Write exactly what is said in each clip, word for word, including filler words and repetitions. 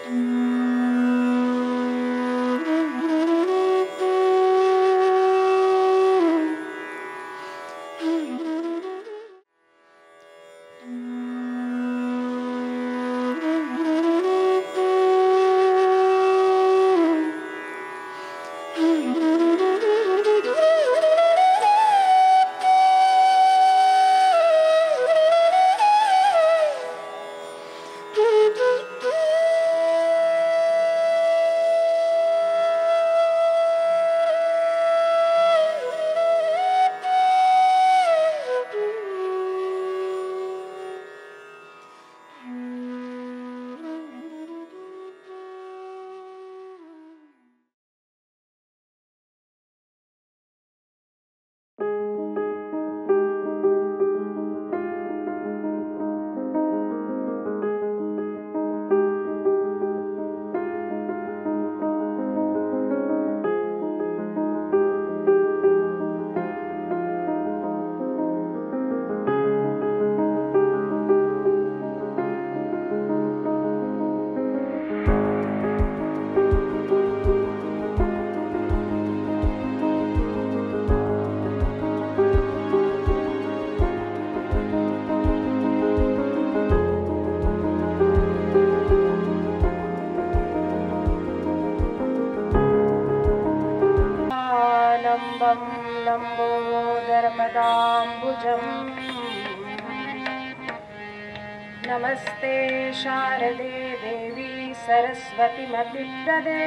नमस्ते शारदे देवी सरस्वती मतिप्रदे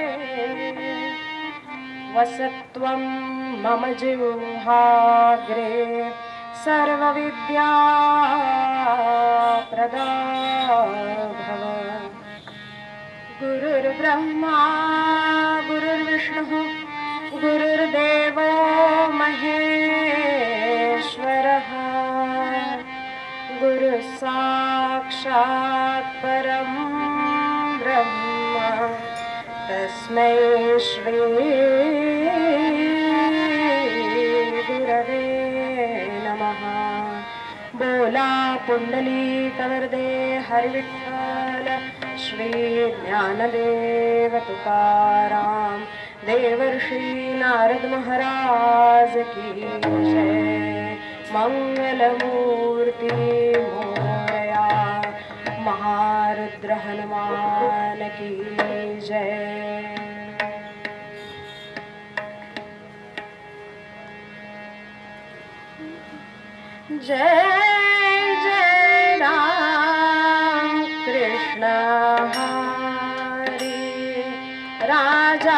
वसत्वं मम जिह्वाग्रे सर्वविद्या प्रदा भव। गुरुर्ब्रह्मा गुरुर्विष्णुः गुरुर्देवो महेश्वरः गुरुः साक्षात् परं ब्रह्म तस्मै श्री गुरवे नमः। बोला पुंडलीकवरदे हरिविठ्ठल श्री ज्ञानदेव तुकाराम देवर्षि नारद महाराज की जय। मंगलमूर्ति मोरया महारुद्र हनुमान की जय। जय जय राम कृष्ण हरि राजा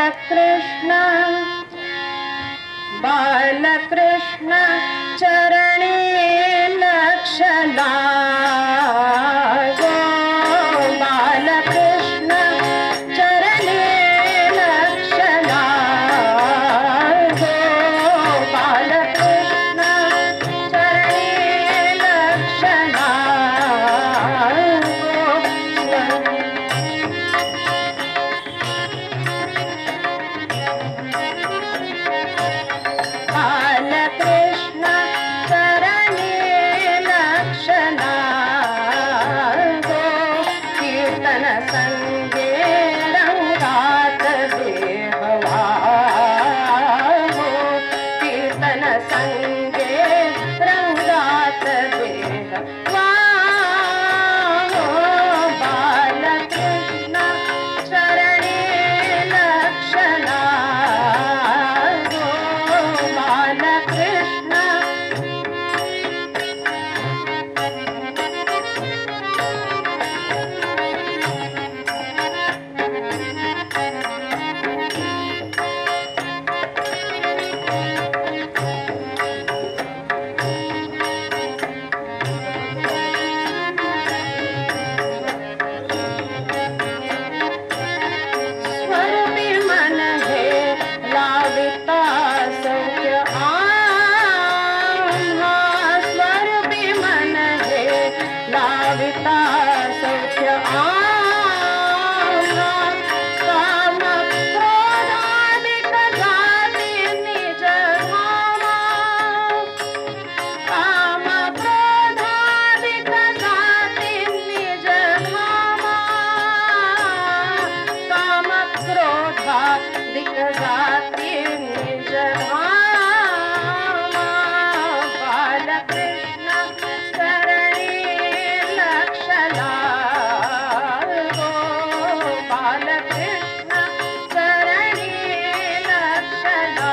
बालकृष्ण बालकृष्ण चरणी लक्ष लागो बालकृष्ण चरणी लक्ष लागो बालकृष्ण चरणी लक्ष बालकृष्ण चरणी लक्ष लागो कीर्तन संगे रंगात देहवा कीर्तन संगे रंगात देहवा बालकृष्ण चरणी लक्ष लागो बालकृष्ण स्वरूपी मन हे लाविता सौख्य आम्हा स्वरूपी मन हे लाविता सौख्य आम्हा काम क्रोधादिक जाती निज धामा काम क्रोधादिक जाती निज धामा काम क्रोधादिक जाती निज धामा बालकृष्ण चरणी लक्ष लागो बालकृष्ण चरणी लक्ष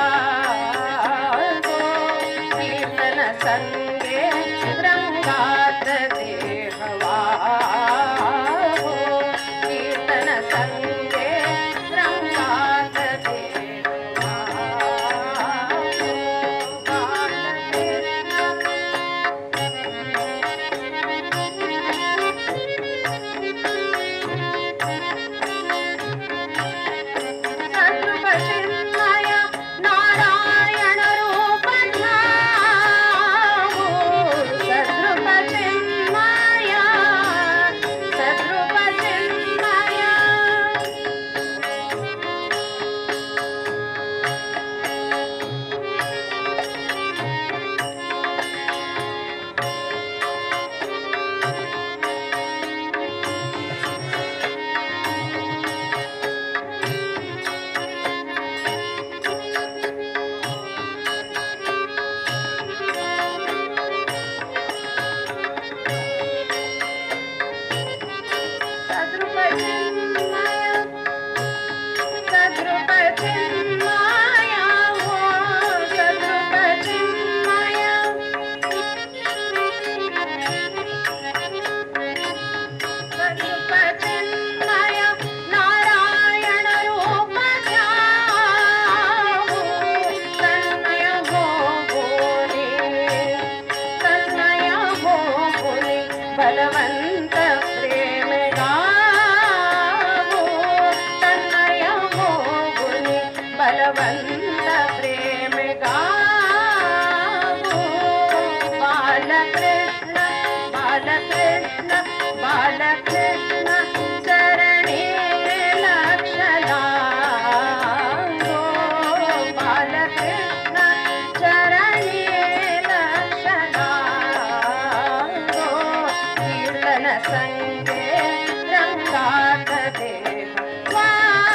लागो कीर्तन संगे रंगात देहवा कीर्तन संगे रंगात देहवा सद्रूपचिन्मय नारायण रूप ध्यावो सद्रूपचिन्मय सद्रूपचिन्मय सद्रूपचिन्मय सद्रूपचिन्मय हो सद्रूपचिन्मय सद्रूपचिन्मय नारायण रूप ध्यावो तन्मय हो बोले तन्मय हो बोले बलवंत प्रेम गावो तन्मय हो बोले बलवंत प्रेम गावो बालकृष्ण बालकृष्ण बालकृष्ण चरणी लक्ष लागो बालकृष्ण चरणी लक्ष लागो कीर्तन संगे रंगात देहवा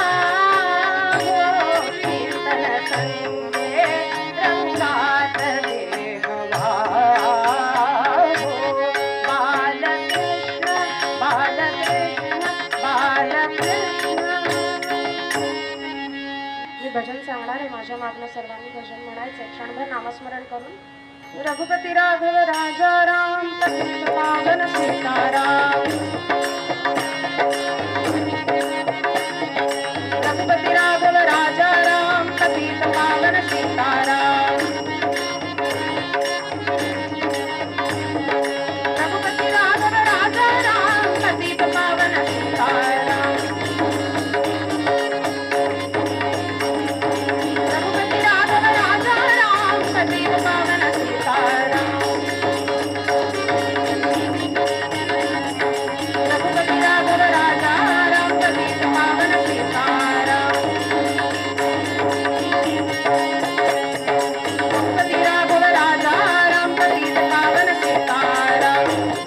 कीर्तन संगे रंगात देहवा बालकृष्ण बालकृष्ण बालकृष्ण मी भजन सांगणार आहे माझ्या मागणं सर्वांनी भजन म्हणायचं क्षणभर नामस्मरण करून रघुपती राघव राजा राम पतित पावन सीताराम रघुपती राघव राजा सीताराम रघुपति राघव राजा राम पतित पावन सीताराम रघुपति राघव राजा राम पतित पावन सीताराम रघुपति राघव राजा राम पतित पावन सीताराम रघुपति राघव राजा राम पतित पावन सीताराम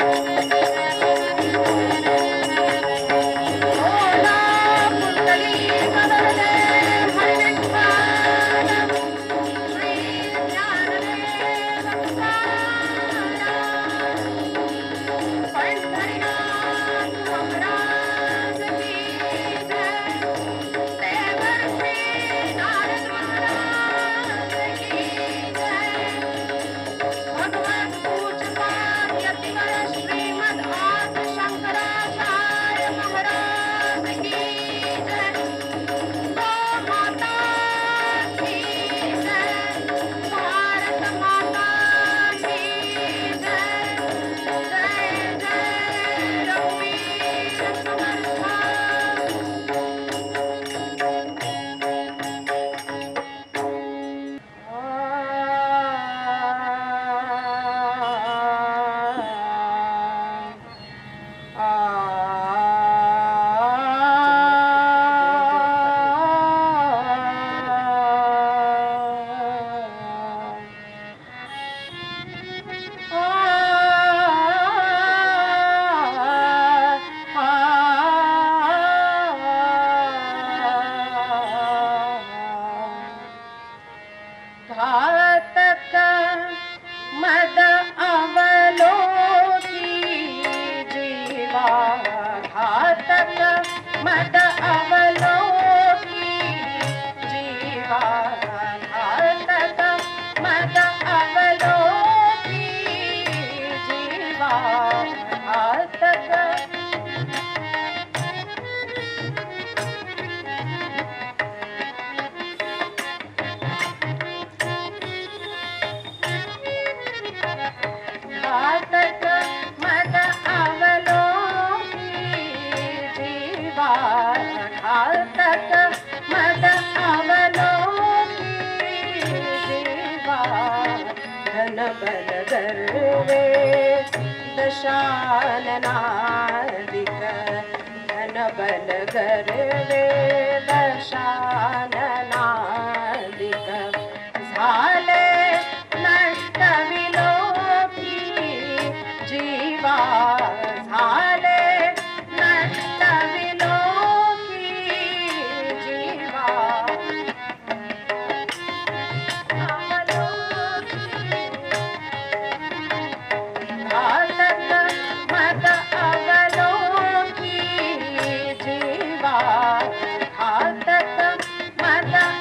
भोला पुंडली कवरदे हरिविठ्ठल श्री ज्ञानदेव तुकाराम पंढरीनाथ महाराज की जय देवर्षि नारद महाराज की जय भगवत पूज्यपाद यतिवर श्रीमद् आद्य शंकराचार्य महाराज की जय गौ माता की जय भारत माता की जय जय जय रघुवीर समर्था घातक मद अवलोकी जीवा घातक मद अवलोकी जीवा घातक मद अवलोकी जीवा घातक घातक मद अवलोकी जीवा घातक मद अवलोकी जीवा धन बल गर्वे दशाननादिक धन बल गर्वे दशाननादिक झाले नष्ट विलोकी जीवा झाले नष्ट विलोकी जीवा घातक मद अवलोकी जीवा घातक मद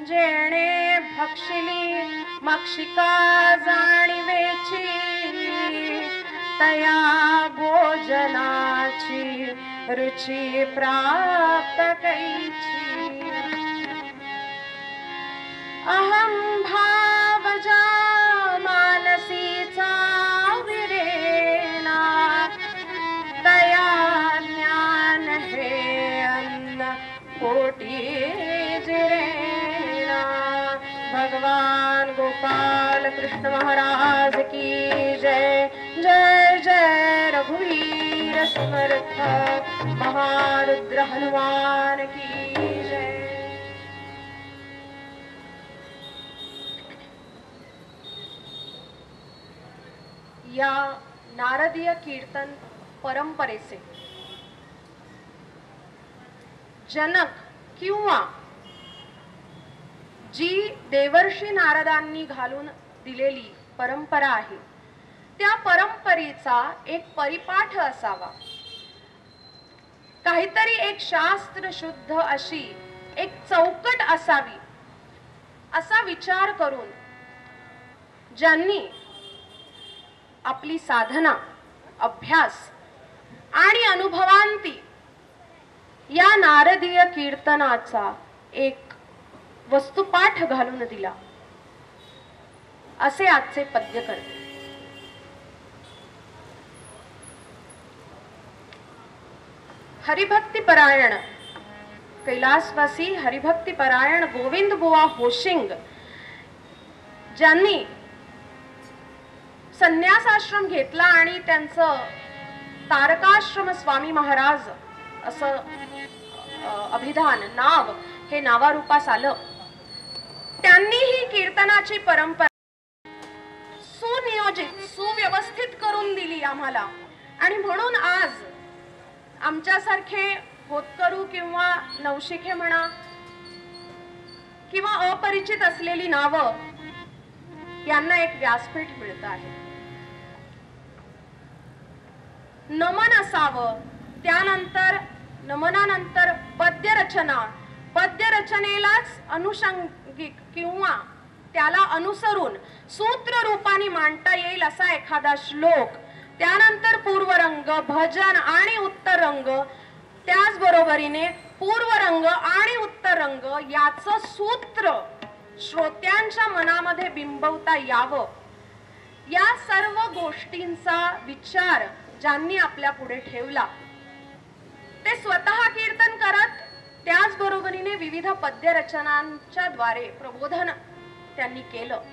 जेणे भक्षिली मक्षिका जाणीवेची तया भोजनाची रुची प्राप्त कैची अहम भावजा मानसीचा विरेना तया ज्ञान हे अन्न पोटी जिरेना। भगवान गोपाल कृष्ण महाराज की जय। जय जय रघुवीर समर्थ महारुद्र हनुमान की जय। या नारदीय कीर्तन परंपरेचे जनक किंवा जी देवर्षी नारदांनी घालून दिलेली परंपरा आहे त्या परंपरेचा एक परिपाठ असावा, काहीतरी एक शास्त्र शुद्ध अशी एक चौकट असावी असा विचार करून ज्यांनी आपली साधना, अभ्यास आणि अनुभवांती या नारदीय कीर्तनाचा एक वस्तुपाठ घालून दिला असे आजचे पद्य करते। हरिभक्ती परायण कैलासवासी हरिभक्ती परायण गोविंद बुवा होशिंग ज्यांनी संन्यासाश्रम घेतला आणि त्यांचं तारकाश्रम स्वामी महाराज असं अभिधान नाव हे नावारूपास आलं, त्यांनी ही कीर्तनाची परंपरा सुनियोजित सुव्यवस्थित करून दिली आम्हाला। आणि म्हणून आज आमच्यासारखे होतकरू किंवा नवशिखे म्हणा किंवा अपरिचित असलेली नावं यांना एक व्यासपीठ मिळत आहे। नमन असावं, त्यानंतर नमनानंतर पद्यरचना, पद्यरचनेलाच अनुषंगिक किंवा त्याला अनुसरून सूत्र रूपाने मांडता येईल असा एखादा श्लोक, त्यानंतर पूर्वरंग, भजन आणि उत्तररंग, त्याचबरोबरीने पूर्वरंग आणि उत्तररंग याचं सूत्र श्रोत्यांच्या मनामध्ये बिंबवता यावं, या सर्व गोष्टींचा विचार ज्यांनी आपल्या पुढे ठेवला ते स्वतः कीर्तन करत त्याचबरोबरीने विविध पद्यरचनांच्या द्वारे प्रबोधन त्यांनी केलं।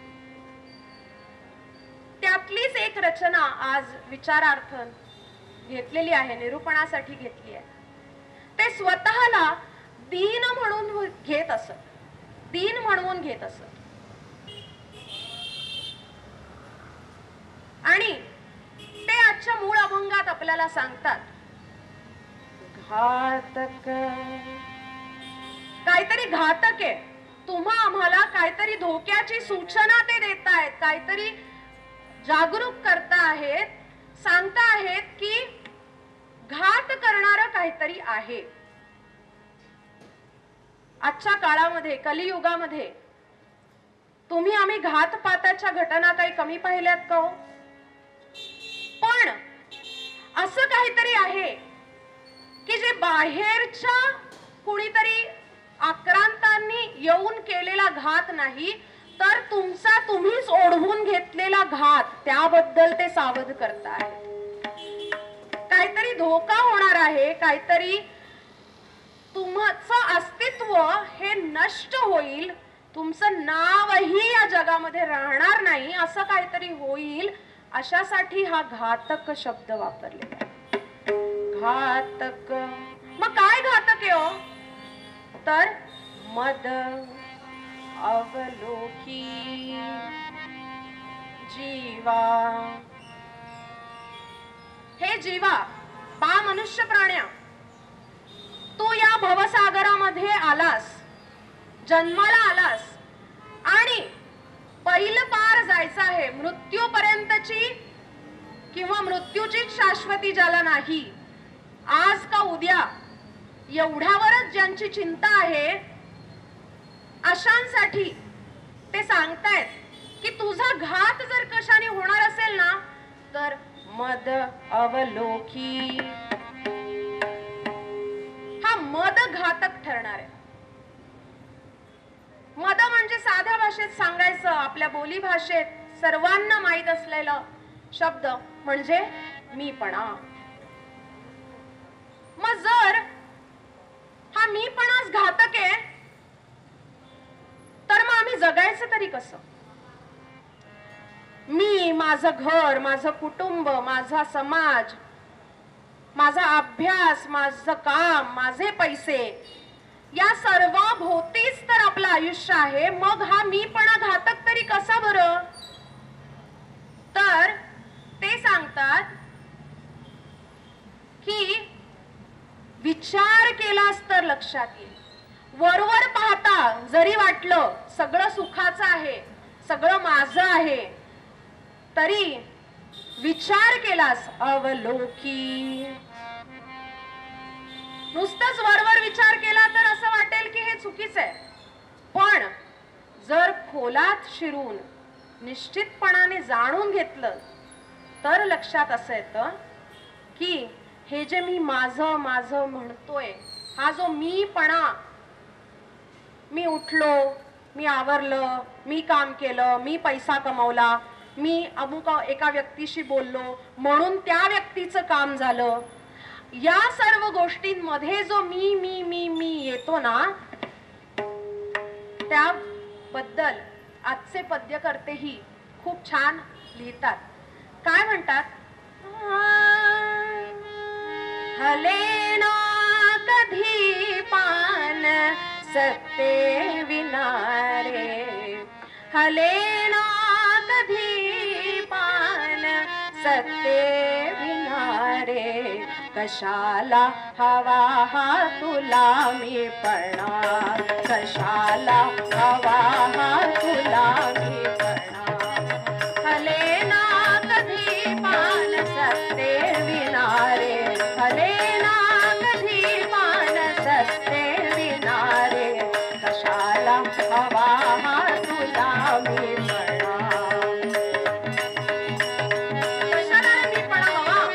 त्यातलीच एक रचना आज विचारार्थ घेतलेली आहे, निरूपणासाठी घेतली आहे। ते स्वतःला दीन म्हणून घेत असत, दीन म्हणून घेत असत आणि ते आजच्या मूळ अभंगात आपल्याला सांगतात, घातक काहीतरी घातक आहे, तुम्हा आम्हाला काहीतरी धोक्याची सूचना ते देत आहेत, काहीतरी जागरूक करता आहेत, सांगता आहेत की घात करणारं काहीतरी आहे। आजच्या काळामध्ये कलियुगामध्ये तुम्ही आम्ही घातपाताच्या घटना काही कमी पाहिल्यात का हो? पण असं काहीतरी आहे की जे बाहेरच्या कुणीतरी आक्रांतांनी येऊन केलेला घात नाही, तर तुमचा तुम्हीच ओढवून घेतलेला घात, त्याबद्दल ते सावध करताय। काहीतरी धोका होणार आहे, काहीतरी तुमचं अस्तित्व हे नष्ट होईल, तुमचं नावही या जगामध्ये राहणार नाही, असं काहीतरी होईल, अशासाठी हा घातक शब्द वापरलेला आहे। घातक, मग काय घातक आहे हो? तर मद अवलोकी जीवा, हे जीवा पा मनुष्य प्राण्या, तू या भवसागरामध्ये आलास, जन्माला आलास आणि पहिलं पार जायचं आहे, मृत्यूपर्यंतची किंवा मृत्यूची शाश्वती ज्याला नाही, आज का उद्या एवढ्यावरच ज्यांची चिंता आहे, अशांसाठी ते सांगतायत की तुझा घात जर कशाने होणार असेल ना तर मद अवलोकी, हा मद घातक ठरणार आहे. मद म्हणजे साध्या भाषेत सांगायचं, आपल्या बोली भाषेत सर्वांना माहीत असलेला शब्द म्हणजे मीपणा. मग जर हा मीपणाच घातक आहे तर मग आम्ही जगायचं तरी कसं? मी, माझं घर, माझं कुटुंब, माझा समाज, माझा अभ्यास, माझं काम, माझे पैसे, या सर्व भोवतीच तर आपलं आयुष्य आहे. मग हा मीपणा घातक तरी कसा बरं? तर ते सांगतात की विचार केलास तर लक्षात येईल. वरवर पाहता जरी वाटलं सगळं सुखाचं आहे, सगळं माझं आहे, तरी विचार केलास अवलोकी. नुसतंच वरवर विचार केला तर असं वाटेल की हे चुकीचं आहे. पण जर खोलात शिरून निश्चितपणाने जाणून घेतलं तर लक्षात असं येतं की हे जे मी माझं माझं म्हणतोय, हा जो मीपणा, मी उठलो, मी आवरलं, मी काम केलं, मी पैसा कमवला, मी अमुक एका व्यक्तीशी बोललो म्हणून त्या व्यक्तीचं काम झालं, या सर्व गोष्टींमध्ये जो मी मी मी मी येतो ना, त्याबद्दल आजचे पद्यकर्तेही खूप छान लिहितात. काय म्हणतात? हलेना कधी पान सत्ते विनारे, हलेना कधी पान सत्ते विनारे, कशाला हवा हा तुला मीपणा, कशाला हवा हा तुला मीपणा. हलेना कधी पान सत्ते विनारे, हलेना कधी पान सत्ते विनारे, कशाला हवा हा तुला मीपणा. कशाला मीपणा हवा?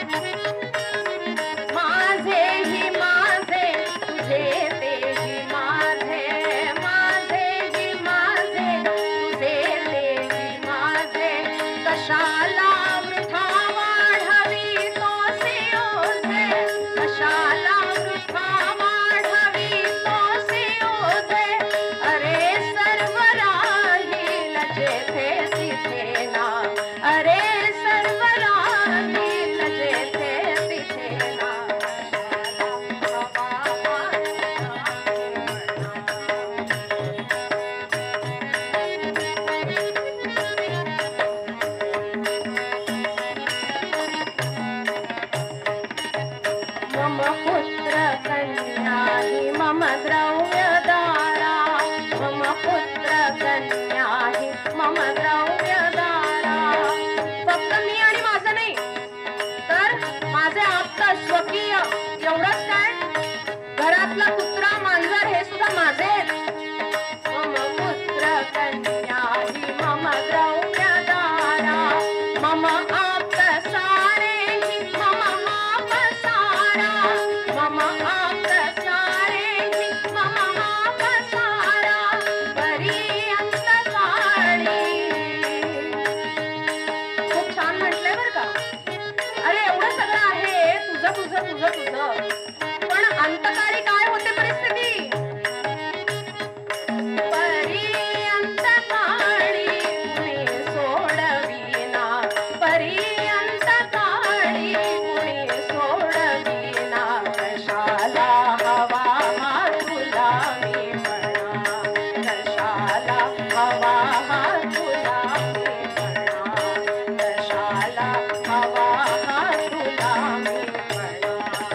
माझे ही माझे, तुझे तेही माझे, माझे ही माझे, तुझे तेही माझे, कशाला वृथा वाढवी तोसी ओझे, कशाला वृथा वाढवी तोसी ओझे, अरे सर्व राहील जेथे तिथे ना, अरे सर्व राहील जेथे तिथे ना, मम पुत्र कन्या हि मम द्रव्यदारा, मम पुत्र कन्या हि मम द्रव्यदारा. फक्त मी आणि माझं नाही तर माझे आप्त स्वकीय एवढंच काय, घरातला कुत्रा मांजर हे सुद्धा माझे. मम पुत्र कन्या हि मम द्रव्यदारा, मम आप्त सारे हि मम आप सारा, मम आप्त सारे हि मम आप सारा, पर्यंत काळी. खूप छान म्हटलंय बरं का. अरे एवढं सगळं आहे तुझं तुझं तुझं तुझं, पण अंतकाळी काय होते परिस्थिती? पर्यंत काळी कुणी सोडविना, पर्यंत काळी कुणी सोडविना, कशाला हवा हा तुला मीपणा, कशाला हवा हा तुला मीपणा, कशाला हवा हा तुला मीपणा.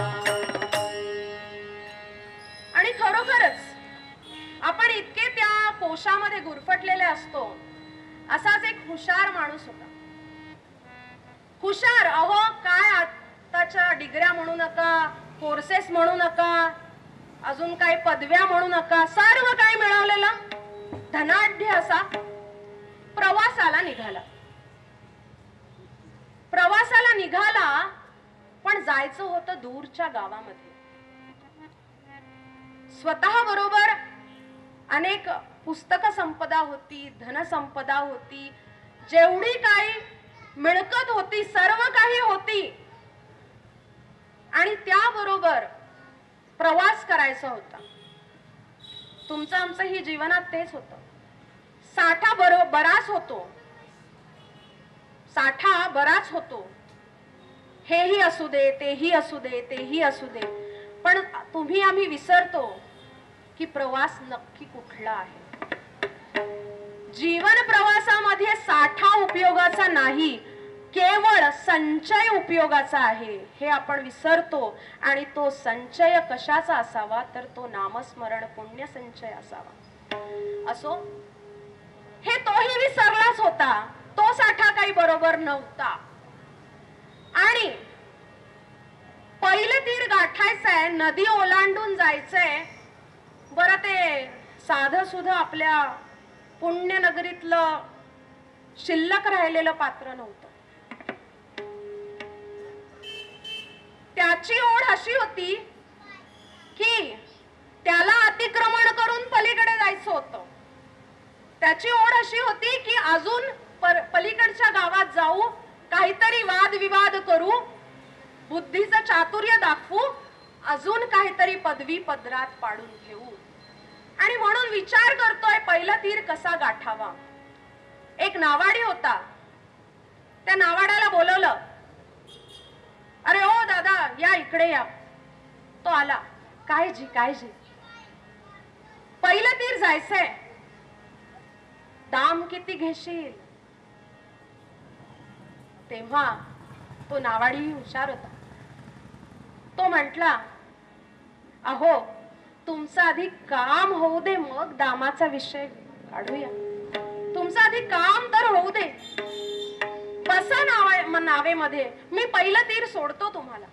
आणि खरोखरच आपण इतके त्या कोशामध्ये गुरफटलेले असतो. असाच एक हुशार माणूस होता. हुशार, अहो काय आताच्या डिग्र्या म्हणू नका, कोर्सेस म्हणू नका, अजून काही पदव्या म्हणू नका, सर्व काही मिळवलेलं धनाढ्य असा प्रवासाला निघाला. प्रवासाला निघाला पण जायचं होतं दूरच्या गावामध्ये. स्वतः बरोबर अनेक पुस्तक संपदा होती, धनसंपदा होती, जेवढी काही मिळकत होती सर्व काही होती आणि त्याबरोबर प्रवास करायचा होता. तुमचं आमचं ही जीवनात तेच होतं. साठा बरो बराच होतो, साठा बराच होतो, हेही असू दे, तेही असू दे, तेही असू दे, पण तुम्ही आम्ही विसरतो की प्रवास नक्की कुठला आहे. जीवन प्रवासामध्ये साठा उपयोगाचा नाही, केवळ संचय उपयोगाचा आहे हे आपण विसरतो. आणि तो संचय कशाचा असावा तर तो नामस्मरण पुण्य संचय असावा. असो, हे तोही विसरलाच होता. तो साठा काही बरोबर नव्हता आणि पहिलं तीर गाठायचंय, नदी ओलांडून जायचंय. बरं, ते साधं सुद्धा आपल्या पुण्यनगरीतलं शिल्लक राहिलेलं पात्र नव्हतं. त्याची ओढ अशी होती की त्याला अतिक्रमण करून पलीकडे जायचं होतं. त्याची ओढ अशी होती की अजून पलीकडच्या गावात जाऊ, काहीतरी वादविवाद करू, बुद्धीचं चातुर्य दाखवू, अजून काहीतरी पदवी पदरात पाडून घेऊ. आणि म्हणून विचार करतोय पहिला तीर कसा गाठावा. एक नावाडी होता, त्या नावाड्याला बोलवलं. अरे ओ दादा, या इकडे या. तो आला. काय जी काय जी पहिलं तीर जायचंय, दाम किती घेशील. तेव्हा तो नावाडी हुशार होता. तो म्हटला, अहो तुमचं आधी काम होऊ दे, मग दामाचा विषय काढूया. तुमचं आधी काम तर होऊ दे, बसा नावे नावेमध्ये, मी पहिलं तीर सोडतो तुम्हाला.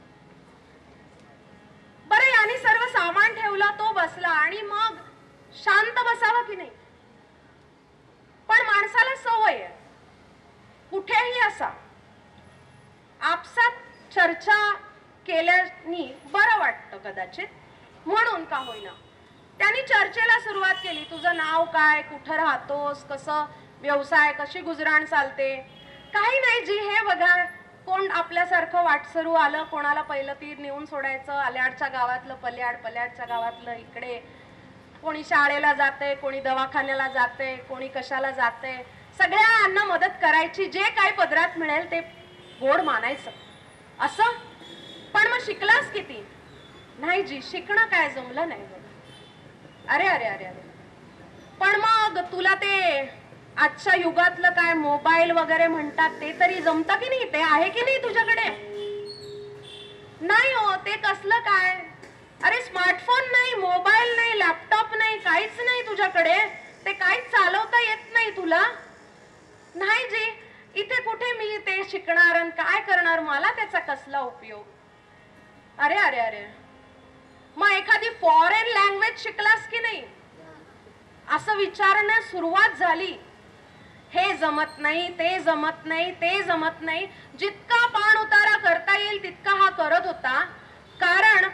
बरं, याने सर्व सामान ठेवला, तो बसला आणि मग शांत बसावा की नाही. पण माणसाला सवय आहे, कुठेही असा आपसात चर्चा केल्याने बरं वाटतं कदाचित, म्हणून का होईना त्यांनी चर्चेला सुरुवात केली. तुझं नाव काय, कुठं राहतोस, कसं व्यवसाय, कशी गुजराण चालते. काही नाही जी, हे बघा कोण आपल्यासारखं वाटसरू आलं, कोणाला पहिलं तीर नेऊन सोडायचं, आल्याडच्या गावातलं पल्याड, पल्याडच्या गावातलं इकडे, कोणी शाळेला जाते, कोणी दवाखान्याला जाते, कोणी कशाला जाते, सगळ्यांना मदत करायची, जे काही पदरात मिळेल ते गोड मानायचं असं. पण मग शिकलास किती. नाही जी, शिकणं काय जमलं नाही बघ. अरे अरे अरे अरे पण मग तुला ते आजच्या युगातलं काय मोबाईल वगैरे म्हणतात ते तरी जमतं की नाही, ते आहे की नाही तुझ्याकडे. नाही हो, ते कसलं काय. अरे स्मार्टफोन नाही, मोबाईल नाही, लॅपटॉप नाही, काहीच नाही तुझ्याकडे, ते काहीच चालवता येत नाही तुला. नाही जी, इथे कुठे मी ते शिकणार आणि काय करणार, मला त्याचा कसला उपयोग. अरे अरे अरे मग एखादी फॉरेन लँग्वेज शिकलास की नाही, असं विचारण्यास सुरुवात झाली. हे जमत नाही, ते जमत नाही, ते जमत नाही. जितका पाण उतारा करता येईल तितका हा करत होता, कारण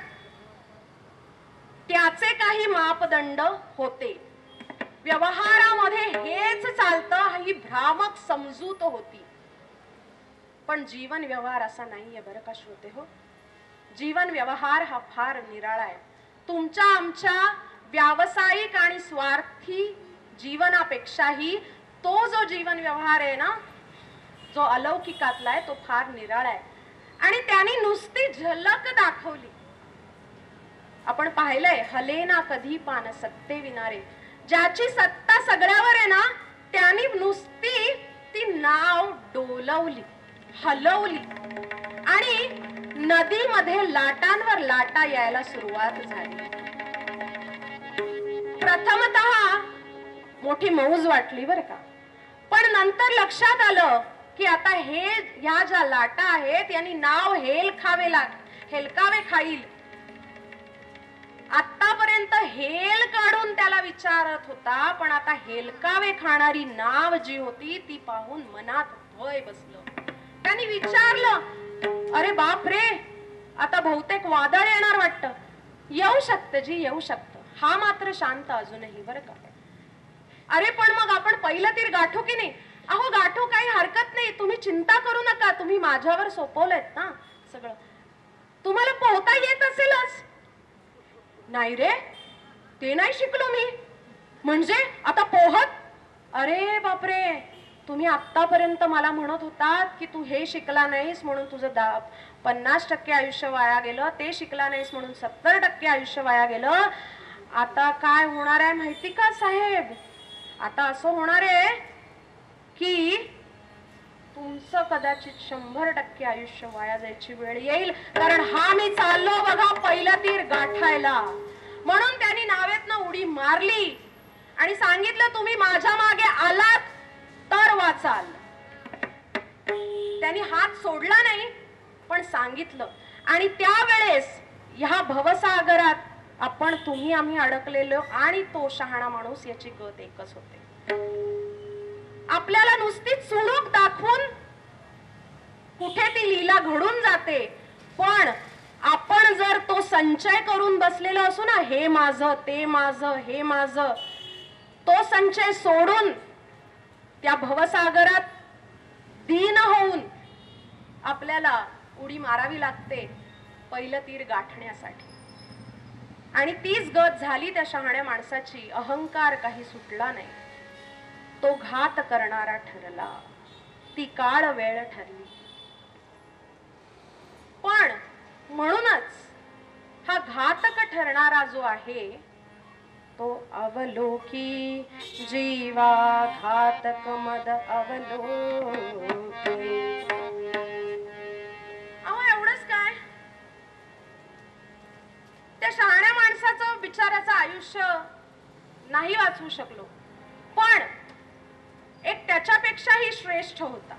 त्याचे काही मापदंड होते. व्यवहारामध्ये हेच चालतं ही भ्रामक समजूत होती. पण जीवन व्यवहार असा नाहीये बरं का श्रोते हो. जीवन व्यवहार हा फार निराळा आहे. तुमच्या आमच्या व्यावसायिक आणि स्वार्थी जीवनापेक्षाही तो जो जीवन व्यवहार आहे ना, जो अलौकिकातला आहे, तो फार निराळा आहे. आणि त्याने नुसती झलक दाखवली. आपण पाहिलंय, हलेना कधी पान सत्ते विनारे, ज्याची सत्ता सगळ्यावर आहे ना, त्याने नुसती ती नाव डोलवली, हलवली आणि नदीमध्ये लाटांवर लाटा यायला सुरुवात झाली. प्रथमतः मोठी मौज वाटली बरं का, पण नंतर लक्षात आलं की आता हे ह्या ज्या लाटा आहेत यांनी नाव हेल खावे लाग हेलकावे खाईल. आतापर्यंत आतापर्यंत हेल काढून त्याला विचारत होता, पण आता हेलकावे खाणारी नाव जी होती ती पाहून मनात भय बसलं. त्यांनी विचारलं, अरे बाप रे, आता बहुतेक वादळ येणार वाटतं. येऊ शकतं जी, येऊ शकतं. हा मात्र शांत अजूनही बरं का. अरे पण मग आपण पहिलं तीर गाठू की नाही? अहो गाठू, काही हरकत नाही, तुम्ही चिंता करू नका, तुम्ही माझ्यावर सोपवलंत ना सगळं, तुम्हाला पोहता येत असेलच. नाही रे, ते नाही शिकलो मी. म्हणजे आता पोहत? अरे बापरे, तुम्ही आतापर्यंत मला म्हणत होतात की तू हे शिकला नाहीस म्हणून तुझं दा पन्नास टक्के आयुष्य वाया गेलं, ते शिकला नाहीस म्हणून सत्तर टक्के आयुष्य वाया गेलं. आता काय होणार आहे माहिती का साहेब? आता असं होणार आहे की तुमचं कदाचित शंभर टक्के आयुष्य वाया जायची वेळ येईल. कारण हा मी चाललो बघा पहिला तीर गाठायला. म्हणून त्यांनी नावेतनं उडी मारली आणि सांगितलं, तुम्ही माझ्या मागे आलात तर वाचाल. त्यांनी हात सोडला नाही, पण सांगितलं. आणि त्यावेळेस ह्या भवसागरात आपण तुम्ही आम्ही अडकलेलो आणि तो शहाणा माणूस याची गत एकच होते. आपल्याला नुसतीच चुणूक दाखवून कुठे ती लीला घडून जाते, पण आपण जर तो संचय करून बसलेलो असू ना, हे माझं ते माझं हे माझं, तो संचय सोडून त्या भवसागरात दीन होऊन आपल्याला उडी मारावी लागते पहिलं तीर गाठण्यासाठी. आणि तीच गत झाली त्या शहाण्या माणसाची. अहंकार काही सुटला नाही, तो घात करणारा ठरला, ती काळ वेळ ठरली. पण म्हणूनच हा घातक ठरणारा जो आहे तो अवलोकी जीवा घातक मद अवलोकी. अहो एवढंच काय, त्या शहाण्या माणसाचं बिचाराचं आयुष्य नाही वाचवू शकलो, पण एक त्याच्यापेक्षाही श्रेष्ठ होता.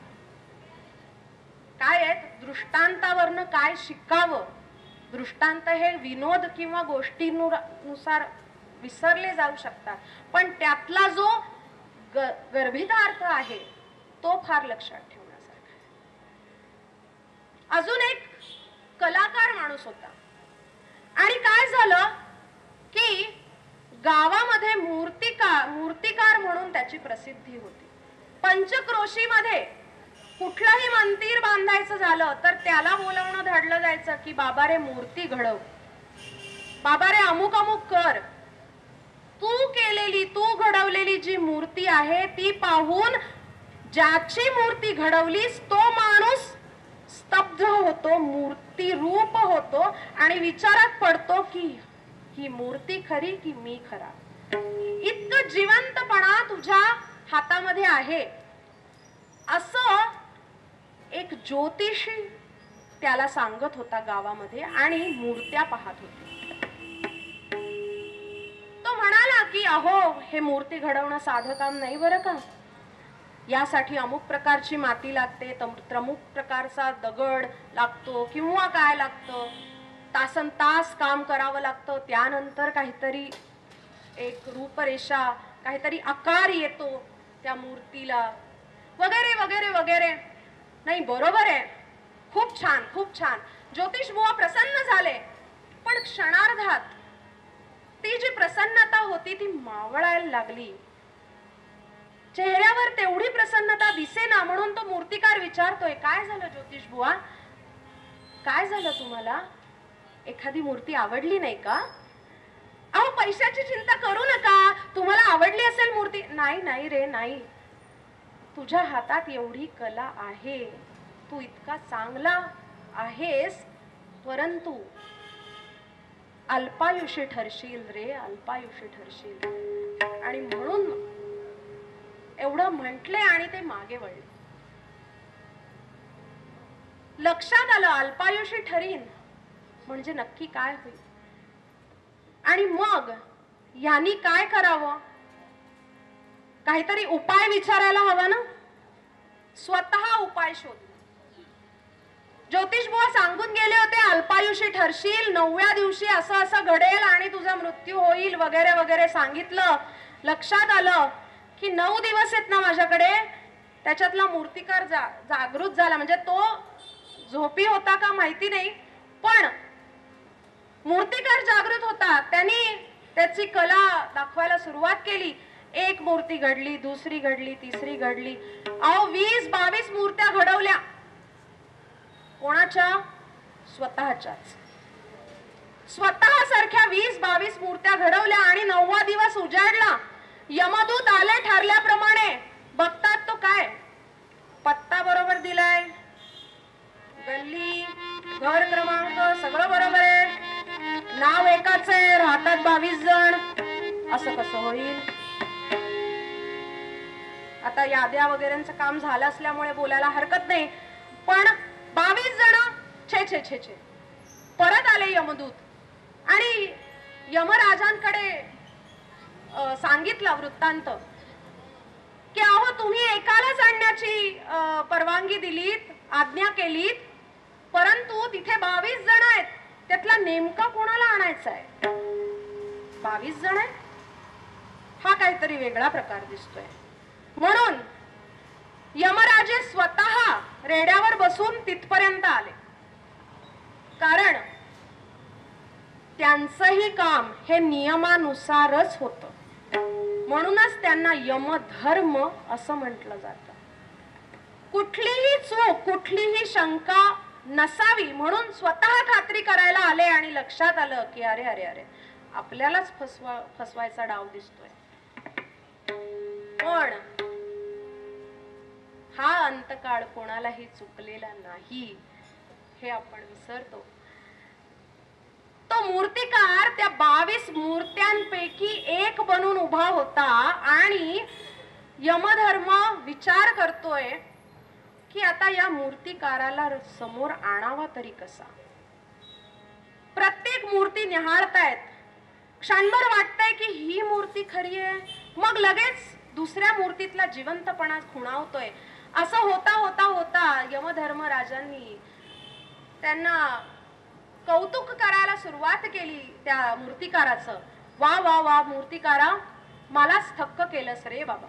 काय आहे, दृष्टांतावरनं काय शिकावं. दृष्टांत हे विनोद किंवा गोष्टीनुसार विसरले जाऊ शकतात, पण त्यातला जो गर्भितार्थ आहे तो फार लक्षात ठेवण्यासारखा आहे. अजून एक कलाकार माणूस होता. आणि काय झालं की गावामध्ये मूर्तिकार मूर्तिकार म्हणून त्याची प्रसिद्धी होती. पंचक्रोशीमध्ये कुठलंही मंदिर बांधायचं झालं तर त्याला बोलावणं धाडलं जायचं की बाबा रे मूर्ती घडव, बाबा रे अमुक अमुक कर. तू केलेली तू घडवलेली जी मूर्ती आहे ती पाहून ज्याची मूर्ती घडवलीस तो माणूस स्तब्ध होतो, मूर्ती रूप होतो आणि विचारात पडतो की ही मूर्ती खरी की मी खरा. इतकं जिवंतपणा तुझ्या हातामध्ये आहे असं एक ज्योतिषी त्याला सांगत होता गावामध्ये आणि मूर्त्या पाहत होते. तो म्हणाला की अहो हे मूर्ती घडवणं साधं काम नाही बरं का. यासाठी अमुक प्रकारची माती लागते, अमुक प्रकारचा दगड लागतो किंवा काय लागतं, तासन तास काम करावं लागतं, त्यानंतर काहीतरी एक रूपरेषा काहीतरी आकार येतो त्या मूर्तीला वगैरे वगैरे वगैरे. नाही बरोबर आहे, खूप छान खूप छान. ज्योतिष बुवा प्रसन्न झाले, पण क्षणार्धात ती जी प्रसन्नता होती ती मावळायला लागली. चेहऱ्यावर तेवढी प्रसन्नता दिसेना. म्हणून तो मूर्तिकार विचारतोय, काय झालं ज्योतिष बुवा, काय झालं तुम्हाला, एखादी मूर्ती आवडली नाही का? अहो पैशाची चिंता करू नका, तुम्हाला आवडली असेल मूर्ती. नाही नाही रे नाही, तुझ्या हातात एवढी कला आहे, तू इतका चांगला आहेस, परंतु अल्पायुषी ठरशील रे, अल्पायुषी ठरशील. आणि म्हणून एवढं म्हटले आणि ते मागे वळले. लक्षात आलं अल्पायुषी ठरीन म्हणजे नक्की काय होईल. आणि मग यांनी काय करावं, काहीतरी उपाय विचारायला हवा ना. स्वतः उपाय शोधला. ज्योतिष बुवा सांगून गेले होते अल्पायुषी ठरशील, नवव्या दिवशी असं असं घडेल आणि तुझा मृत्यू होईल वगैरे वगैरे सांगितलं. लक्षात आलं की नऊ दिवस आहेत ना माझ्याकडे, त्याच्यातला मूर्तिकार जा, जागृत झाला. म्हणजे तो झोपी होता का माहिती नाही, पण मूर्तिकार जागृत होता. त्यांनी त्याची कला दाखवायला सुरुवात केली. एक मूर्ती घडली, दुसरी घडली, तिसरी घडली. अहो वीस बावीस मूर्त्या घडवल्या. कोणाच्या? स्वतःच्याच. स्वतः सारख्या वीस बावीस मूर्त्या घडवल्या आणि नववा दिवस उजाडला. यमदूत आले ठरल्याप्रमाणे. बघतात तो काय पत्ता बरोबर दिलाय, गल्ली, घर क्रमांक सगळं बरोबर आहे, नाव एकाच आहे, राहतात बावीस जण. असं कसं होईल? आता याद्या वगैरेंचं काम झालं असल्यामुळे बोलायला हरकत नाही, पण बावीस जण छे छे छे छे. परत आले यमदूत आणि यमराजांकडे सांगितलं वृत्तांत की अहो तुम्ही एकालाच आणण्याची परवानगी दिलीत, आज्ञा केलीत, परंतु तिथे बावीस जण आहेत, त्यातला नेमका कोणाला आणायचा आहे? बावीस जण आहेत, हा काहीतरी वेगळा प्रकार दिसतोय. म्हणून यमराजे स्वतः रेड्यावर बसून तिथपर्यंत आले, कारण त्यांचंही काम हे नियमानुसारच होतं. म्हणूनच त्यांना यमधर्म असं म्हटलं जातं. कुठलीही चूक, कुठलीही शंका नसावी म्हणून स्वतः खात्री करायला आले आणि लक्षात आलं की अरे अरे अरे आपल्यालाच फसवा फसवायचा डाव दिसतोय. पण हा अंतकाळ कोणालाही चुकलेला नाही हे आपण विसरतो. तो मूर्तिकार त्या बावीस मूर्त्यांपैकी एक बनून उभा होता आणि यमधर्म विचार करतोय की आता या मूर्तिकाराला समोर आणावा तरी कसा. प्रत्येक मूर्ती निहाळतायत. क्षणभर वाटतंय की ही मूर्ती खरी आहे, मग लगेच दुसऱ्या मूर्तीतला जिवंतपणा खुणावतोय. असं होता होता होता यमधर्म राजांनी त्यांना कौतुक करायला सुरुवात केली त्या मूर्तिकाराचं. वा वा वा मूर्तिकारा, मलाच थक्क केलंस रे बाबा.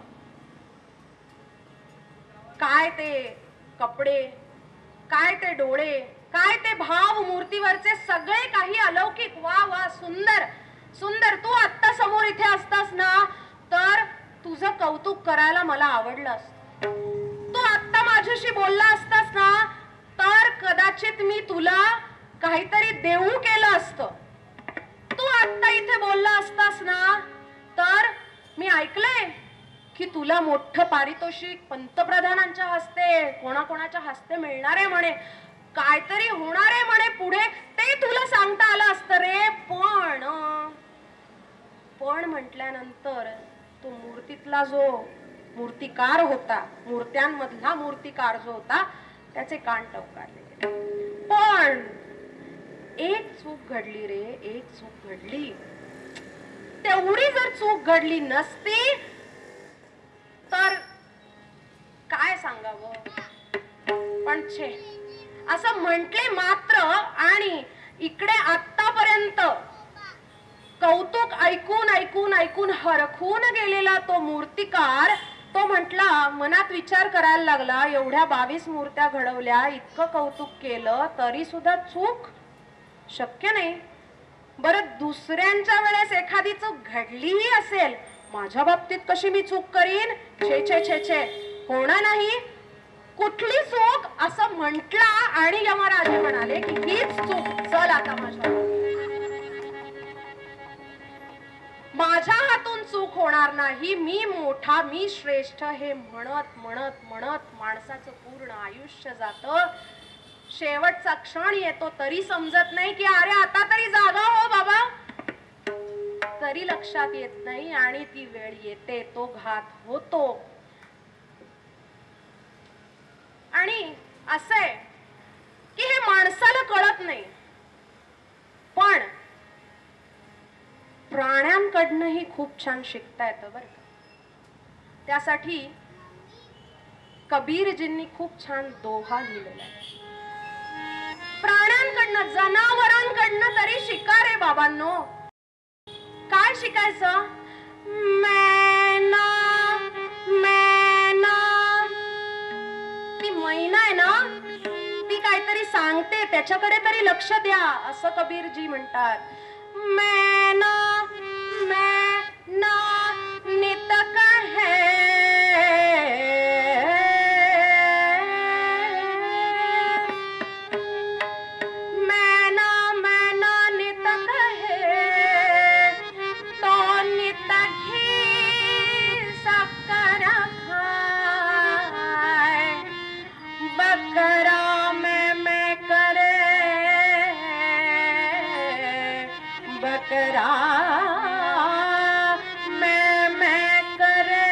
काय ते कपडे, काय ते डोळे, काय ते भाव मूर्तीवरचे, सगळे काही अलौकिक. वा वा सुंदर सुंदर. तू आत्ता समोर इथे असतास ना तर तुझं कौतुक करायला मला आवडलं असतं. तू आत्ता माझ्याशी बोलला असतास ना तर कदाचित मी तुला काहीतरी देऊ केलं असतं. तू आत्ता इथे बोलला असतास ना तर मी ऐकलंय की तुला मोठं पारितोषिक पंतप्रधानांच्या हस्ते, कोणाकोणाच्या हस्ते मिळणार आहे म्हणे, काहीतरी होणार आहे म्हणे पुढे, ते तुला सांगता आलं असतं रे. पण पण म्हटल्यानंतर तो मूर्तीतला जो मूर्तिकार होता, मूर्त्यांमधला मूर्तिकार जो होता, त्याचे कान टवकारले गेले. पण एक चूक घडली रे, एक चूक घडली. तेवढी जर चूक घडली नसती तर काय सांगावं. पण छे असं म्हटले मात्र आणि इकडे आतापर्यंत कौतुक ऐकून ऐकून ऐकून हरखून गेलेला तो मूर्तिकार, तो म्हटला, मनात विचार करायला लागला, एवढ्या बावीस मूर्त्या घडवल्या, इतकं कौतुक केलं तरी सुद्धा चूक शक्य नाही. बरं दुसऱ्यांच्या वेळेस एखादी चूक घडलीही असेल, माझ्या बाबतीत कशी मी चूक करीन? छे छे छे छे होणार नाही. कुठली चूक असं म्हटला आणि यमराजे म्हणाले की हीच चूक, चल आता माझ्या माझ्या हातून चूक होणार नाही, मी मोठा, मी श्रेष्ठ हे म्हणत म्हणत म्हणत माणसाचं पूर्ण आयुष्य जातं. शेवटचा क्षण येतो तरी समजत नाही की अरे आता तरी जागा हो बाबा, तरी लक्षात येत नाही आणि ती वेळ येते, तो घात होतो. आणि असं आहे की हे माणसाला कळत नाही, पण प्राण्यांकडनंही खूप छान शिकता येतं बरं का. त्यासाठी कबीरजींनी खूप छान दोहा लिहिलेला आहे. प्राण्यांकडनं, जनावरांकडनं तरी शिका रे बाबांनो. काय शिकायचं? मैना मैना. ती मैना आहे ना, ती काहीतरी सांगते, त्याच्याकडे तरी लक्ष द्या, असं कबीरजी म्हणतात. मैना मैना नित कहे, बकरा मैं मैं करे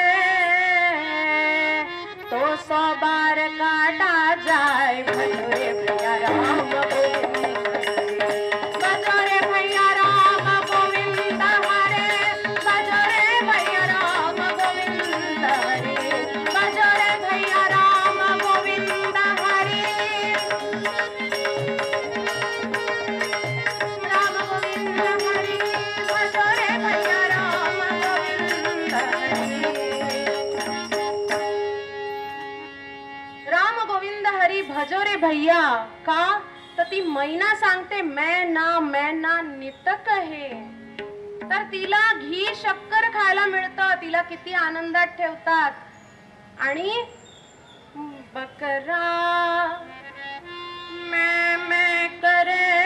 तो सौ बार काटा जाए. भजोरे भैया राम गोविंद, भजोरे भैया राम गोविंद हरे, भजोरे भैया राम गोविंद हरे, भजोरे भैया राम गोविंद हरे. भजोरे भैया का? तर ती मैना सांगते मैना मैना नित कहे. तर तिला घी शक्कर खायला मिळतं, तिला किती आनंदात ठेवतात. आणि बकरा मैं मैं करे,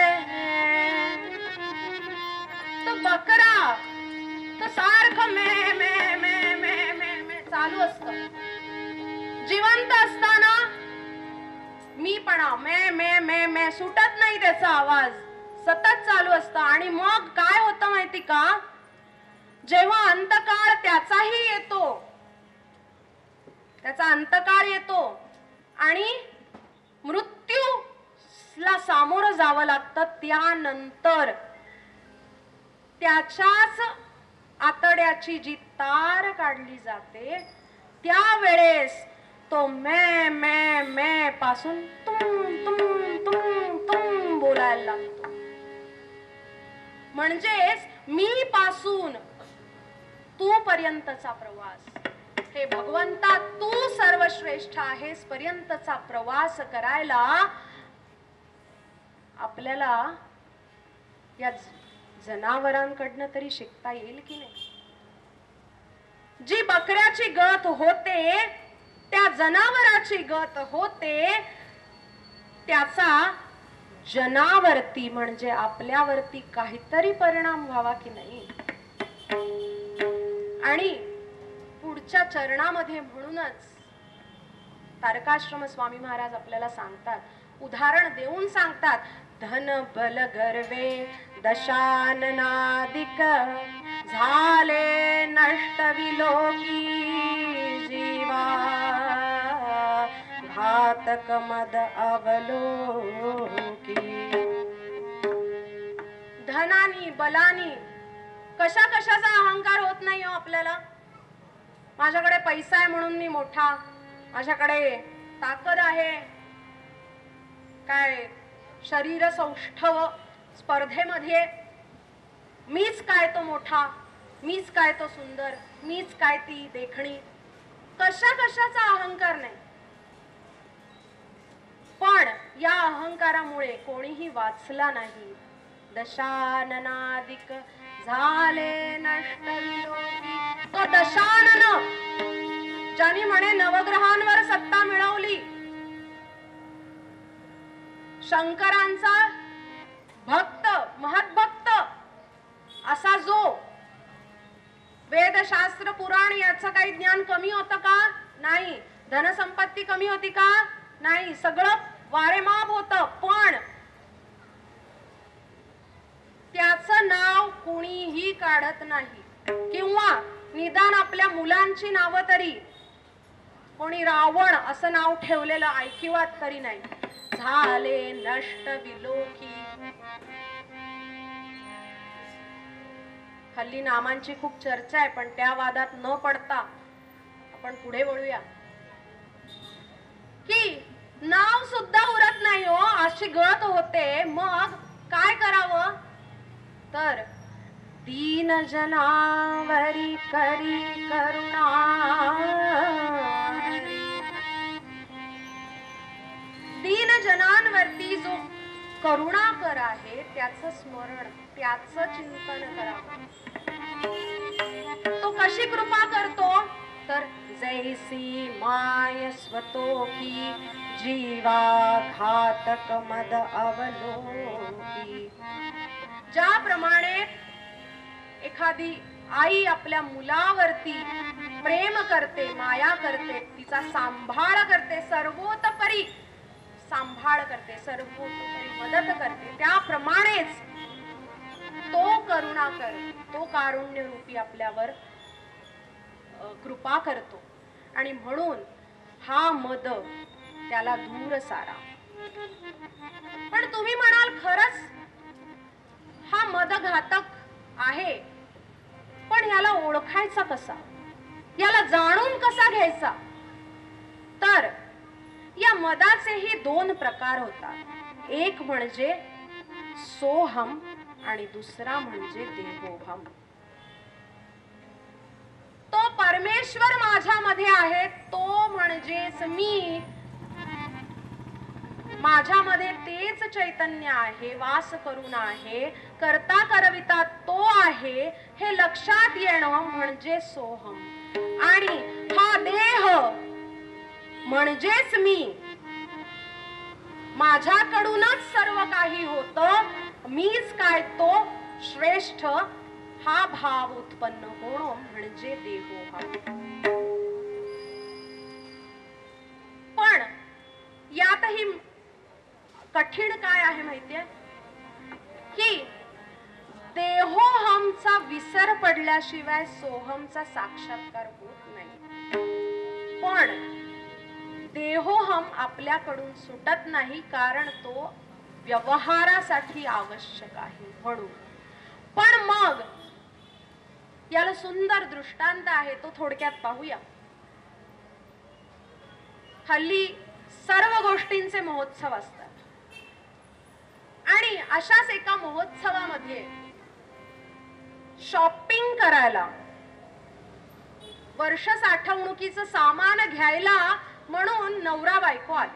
तो बकरा तो सारखं मैं मैं मैं मैं मैं मैं चालू असतं. जिवंत असताना मीपणा मैं मैं मैं मैं सुटत नाही, त्याचा आवाज सतत चालू असता. आणि मग काय होतं माहिती का? जेव्हा अंतकाळ त्याचाही येतो, त्याचा अंतकाळ येतो आणि मृत्यूला सामोरं जावं लागतं, त्यानंतर त्याच्याच आतड्याची जी तार काढली जाते, त्यावेळेस तो मैं मैं मैं पासून तुम तुम तुम तुम बोलायला लागतो. म्हणजेच मी पासून तू पर्यंतचा प्रवास, हे भगवंता तू सर्वश्रेष्ठ आहेस पर्यंतचा प्रवास करायला आपल्याला या जनावरांकडनं तरी शिकता येईल की नाही? जी बकऱ्याची गत होते, त्या जनावराची गत होते, त्याचा जनावरती म्हणजे आपल्यावरती काहीतरी परिणाम व्हावा की नाही. आणि पुढच्या चरणामध्ये म्हणूनच तारकाश्रम स्वामी महाराज आपल्याला सांगतात, उदाहरण देऊन सांगतात. धन बल गर्वे दशाननादिक झाले नष्ट विलोकी जीवा, घातक मद अवलोकी. धनानी बलानी कशा कशाचा अहंकार होत नाही हो आपल्याला. माझ्याकडे पैसा आहे म्हणून मी मोठा, माझ्याकडे ताकद आहे, काय शरीर सौष्ठव स्पर्धेमध्ये मीच काय तो मोठा, मीच काय तो सुंदर, मीच काय ती देखणी, कशा कशाचा अहंकार नाही. पण या अहंकारामुळे कोणीही वाचला नाही. दशाननादिक झाले नष्ट विलोकी. तो दशानन ज्याने म्हणे नवग्रहांवर सत्ता मिळवली, शंकरांचा भक्त महत्भक्त असा जो वेदशास्त्र पुराण याचं काही ज्ञान कमी होतं का? नाही. धनसंपत्ती कमी होती का? नाही. सगळं वारेमाप होतं, पण त्याचं नाव कुणीही काढत नाही. किंवा निदान आपल्या मुलांची नावं तरी कोणी रावण असं नाव ठेवलेलं ऐकिवात तरी नाही. झाले नष्ट विलोकी. हल्ली नामांची खूप चर्चा आहे, पण त्या वादात न पडता आपण पुढे वळूया की नाव सुद्धा उरत नाही हो, अशी गळत होते. मग काय करावं तर दीन जनावरी करी करुणा, दीन जनांवरती जो करुणाकर आहे त्याचं स्मरण, त्याचं चिंतन करावं. तो कशी कृपा करतो तर जैसी माय स्वतोही जीवा घातक मद अवलोकी. ज्याप्रमाणे एखादी आई आपल्या मुलावरती प्रेम करते, माया करते, तिचा सांभाळ करते, सर्वोतपरी सांभाळ करते, सर्वोतपरी मदत करते, त्याप्रमाणेच तो करुणाकर, तो कारुण्य रूपी आपल्यावर कृपा करतो. आणि म्हणून हा मद त्याला दूर सारा. पण तुम्ही म्हणाल खरंच हा मद घातक आहे, पण याला ओळखायचा कसा, याला जाणून कसा घ्यायचा. तर या मदाचेही दोन प्रकार होतात. एक म्हणजे सोहम आणि दुसरा म्हणजे देहोहम. तो परमेश्वर माझ्यामध्ये आहे, तो म्हणजेच मी, माझ्यामध्ये तेच चैतन्य आहे, वास करून आहे, करता करविता तो आहे, हे लक्षात येणं म्हणजे सोहम. आणि हा देह म्हणजेच मी, माझ्याकडूनच सर्व काही होतं, मीच काय तो श्रेष्ठ, हा भाव उत्पन्न होणं म्हणजे देहोहम. पण यातही कठीण काय आहे माहितीये की देहोहमचा विसर पडल्याशिवाय सोहमचा साक्षात्कार होत नाही. पण देहोहम आपल्याकडून सुटत नाही, कारण तो व्यवहारासाठी आवश्यक आहे म्हणून. पण मग याला सुंदर दृष्टांत आहे, तो थोडक्यात पाहूया. हल्ली सर्व गोष्टींचे महोत्सव असतात आणि अशाच एका महोत्सवामध्ये शॉपिंग करायला, वर्ष साठवणुकीचं सामान घ्यायला म्हणून नवरा बायको आले.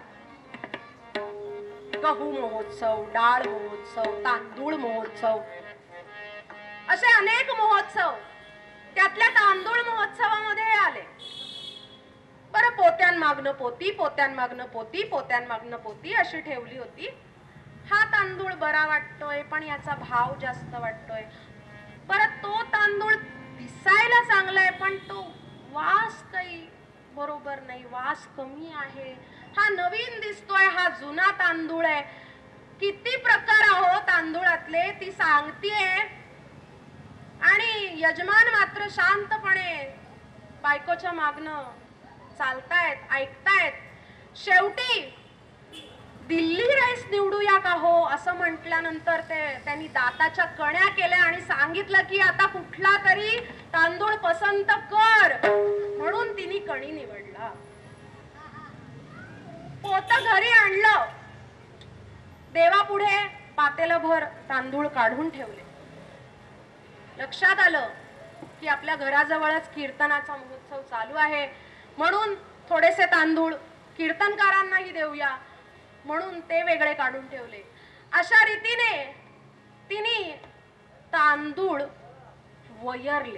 गहू महोत्सव, डाळ महोत्सव, तांदूळ महोत्सव, असे अनेक महोत्सव. त्यातल्या तांदूळ महोत्सवामध्ये हे आले. बरं, पोत्यांमागणं पोती, पोत्यांमागणं पोती, पोत्यांमागणं पोती अशी ठेवली होती. हा तांदूळ बरा वाटतोय, पण याचा भाव जास्त वाटतोय. बरं, तो तांदूळ दिसायला चांगला आहे, पण तो वास काही बरोबर नाही, वास कमी आहे. हा नवीन दिसतोय, हा जुना तांदूळ आहे. किती प्रकार आहो तांदूळातले, ती सांगतीये. आणि यजमान मात्र शांतपणे बायकोच्या मागणं चालतायत, ऐकतायत. शेवटी दिल्ली राईस निवडूया का हो असं म्हटल्यानंतर ते त्यांनी दाताच्या कण्या केल्या आणि सांगितलं की आता कुठला तरी तांदूळ पसंत कर. म्हणून तिने कणी निवडला. पोत घरी आणलं, देवापुढे पातेलभर तांदूळ काढून ठेवले. लक्षात आलं की आपल्या घराजवळच कीर्तनाचा महोत्सव चालू आहे, म्हणून थोडेसे तांदूळ कीर्तनकारांनाही देऊया म्हणून ते वेगळे काढून ठेवले. अशा रीतीने तिने तांदूळ वयरले.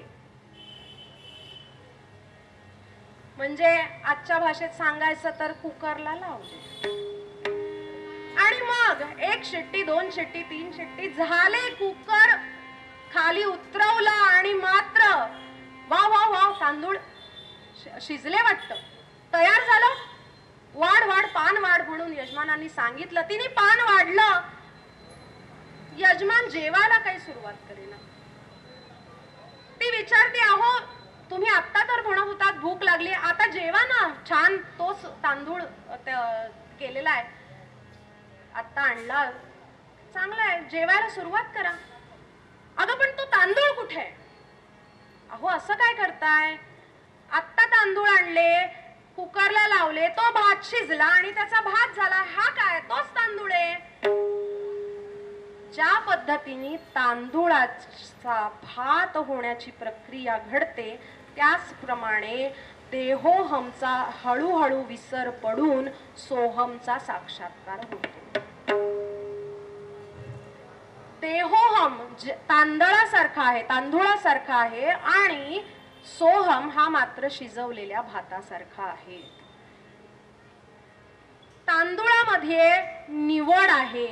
म्हणजे आजच्या भाषेत सांगायचं तर कुकरला लावले. आणि मग एक शिट्टी, दोन शिट्टी, तीन शिट्टी झाले, कुकर खाली उतरवला आणि मात्र वा वा वा तांदूळ शिजले वाटतं, तयार झालं. वाढ वाढ पान वाढ म्हणून यजमानांनी सांगितलं. तिने पान वाढलं. यजमान जेवायला काही सुरुवात करेना. ती विचारते, अहो तुम्ही आत्ता तर म्हणत होतात भूक लागली, आता जेवा ना, छान तोच तांदूळ केलेला आहे, आत्ता आणला, चांगला आहे, जेवायला सुरुवात करा. अगं पण तो तांदूळ कुठे? अहो असं काय करताय, आत्ता तांदूळ आणले, कुकरला लावले, तो भात शिजला आणि त्याचा भात झाला. हा काय? तोच तांदूळ आहे. ज्या पद्धतीने तांदूळाचा भात होण्याची प्रक्रिया घडते, त्याचप्रमाणे देहोहमचा हळूहळू विसर पडून सोहमचा साक्षात्कार होतो. देहोहम तांदळासारखा आहे, तांदूळासारखा आहे आणि सोहम हा मात्र शिजवलेल्या भातासारखा आहे. तांदूळामध्ये निवड आहे,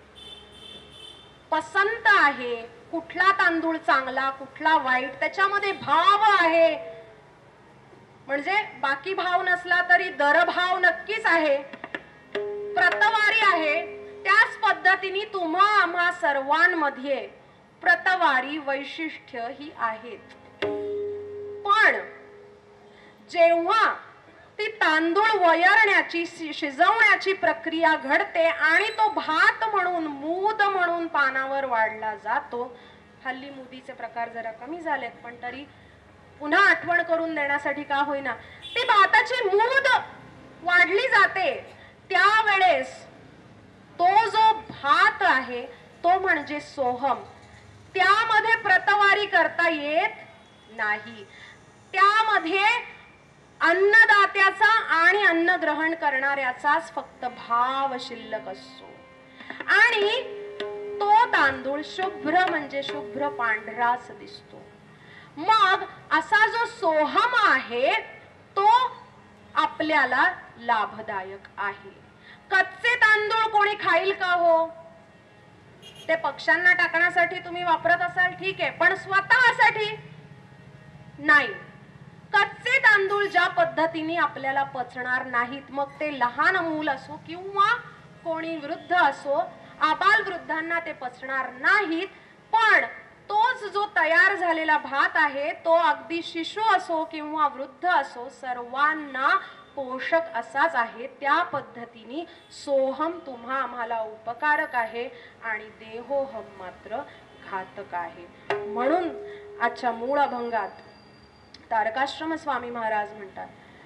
पसंत आहे, कुठला तांदूळ चांगला कुठला वाईट, त्याच्यामध्ये भाव आहे. म्हणजे बाकी भाव नसला तरी दरभाव नक्कीच आहे, प्रतवारी आहे. त्याच पद्धतीने तुम्हा आम्हा सर्वांमध्ये प्रतवारी वैशिष्ट्य ही आहेत. पण जेव्हा ती तांदूळ वयरण्याची शिजवण्याची प्रक्रिया घडते आणि तो भात म्हणून मूद म्हणून पानावर वाढला जातो. हल्ली मुदीचे प्रकार जरा कमी झालेत, पण तरी पुन्हा आठवण करून देण्यासाठी का होईना, ती भाताची मूद वाढली जाते. त्यावेळेस तो जो भात आहे तो म्हणजे सोहम, त्यामध्ये प्रतवारी करता येत नाही. त्यामध्ये अन्नदात्याचा आणि अन्न ग्रहण करणाऱ्याचाच फक्त भाव शिल्लक असतो आणि तो तांदूळ शुभ्र म्हणजे शुभ्र पांढराच दिसतो. मग असा जो सोहम आहे तो आपल्याला लाभदायक आहे. कच्चे तांदूळ कोणी खाईल का हो? ते पक्ष्यांना टाकण्यासाठी तुम्ही वापरत असाल, ठीक आहे, पण स्वतःसाठी नाही. कच्चे तांदूळ ज्या पद्धतीने आपल्याला पचणार नाहीत, मग ते लहान मूल असो किंवा कोणी वृद्ध असो, आबाल वृद्धांना ते पचणार नाहीत. पण तोच जो तयार झालेला भात आहे तो अगदी शिशु असो किंवा वृद्ध असो सर्वांना पोषक असाच आहे. त्या पद्धतीने सोहम तुम्हा आम्हाला उपकारक आहे आणि देहोहम मात्र घातक आहे. म्हणून आजच्या मूळ अभंगात तारकाश्रम स्वामी महाराज म्हणतात,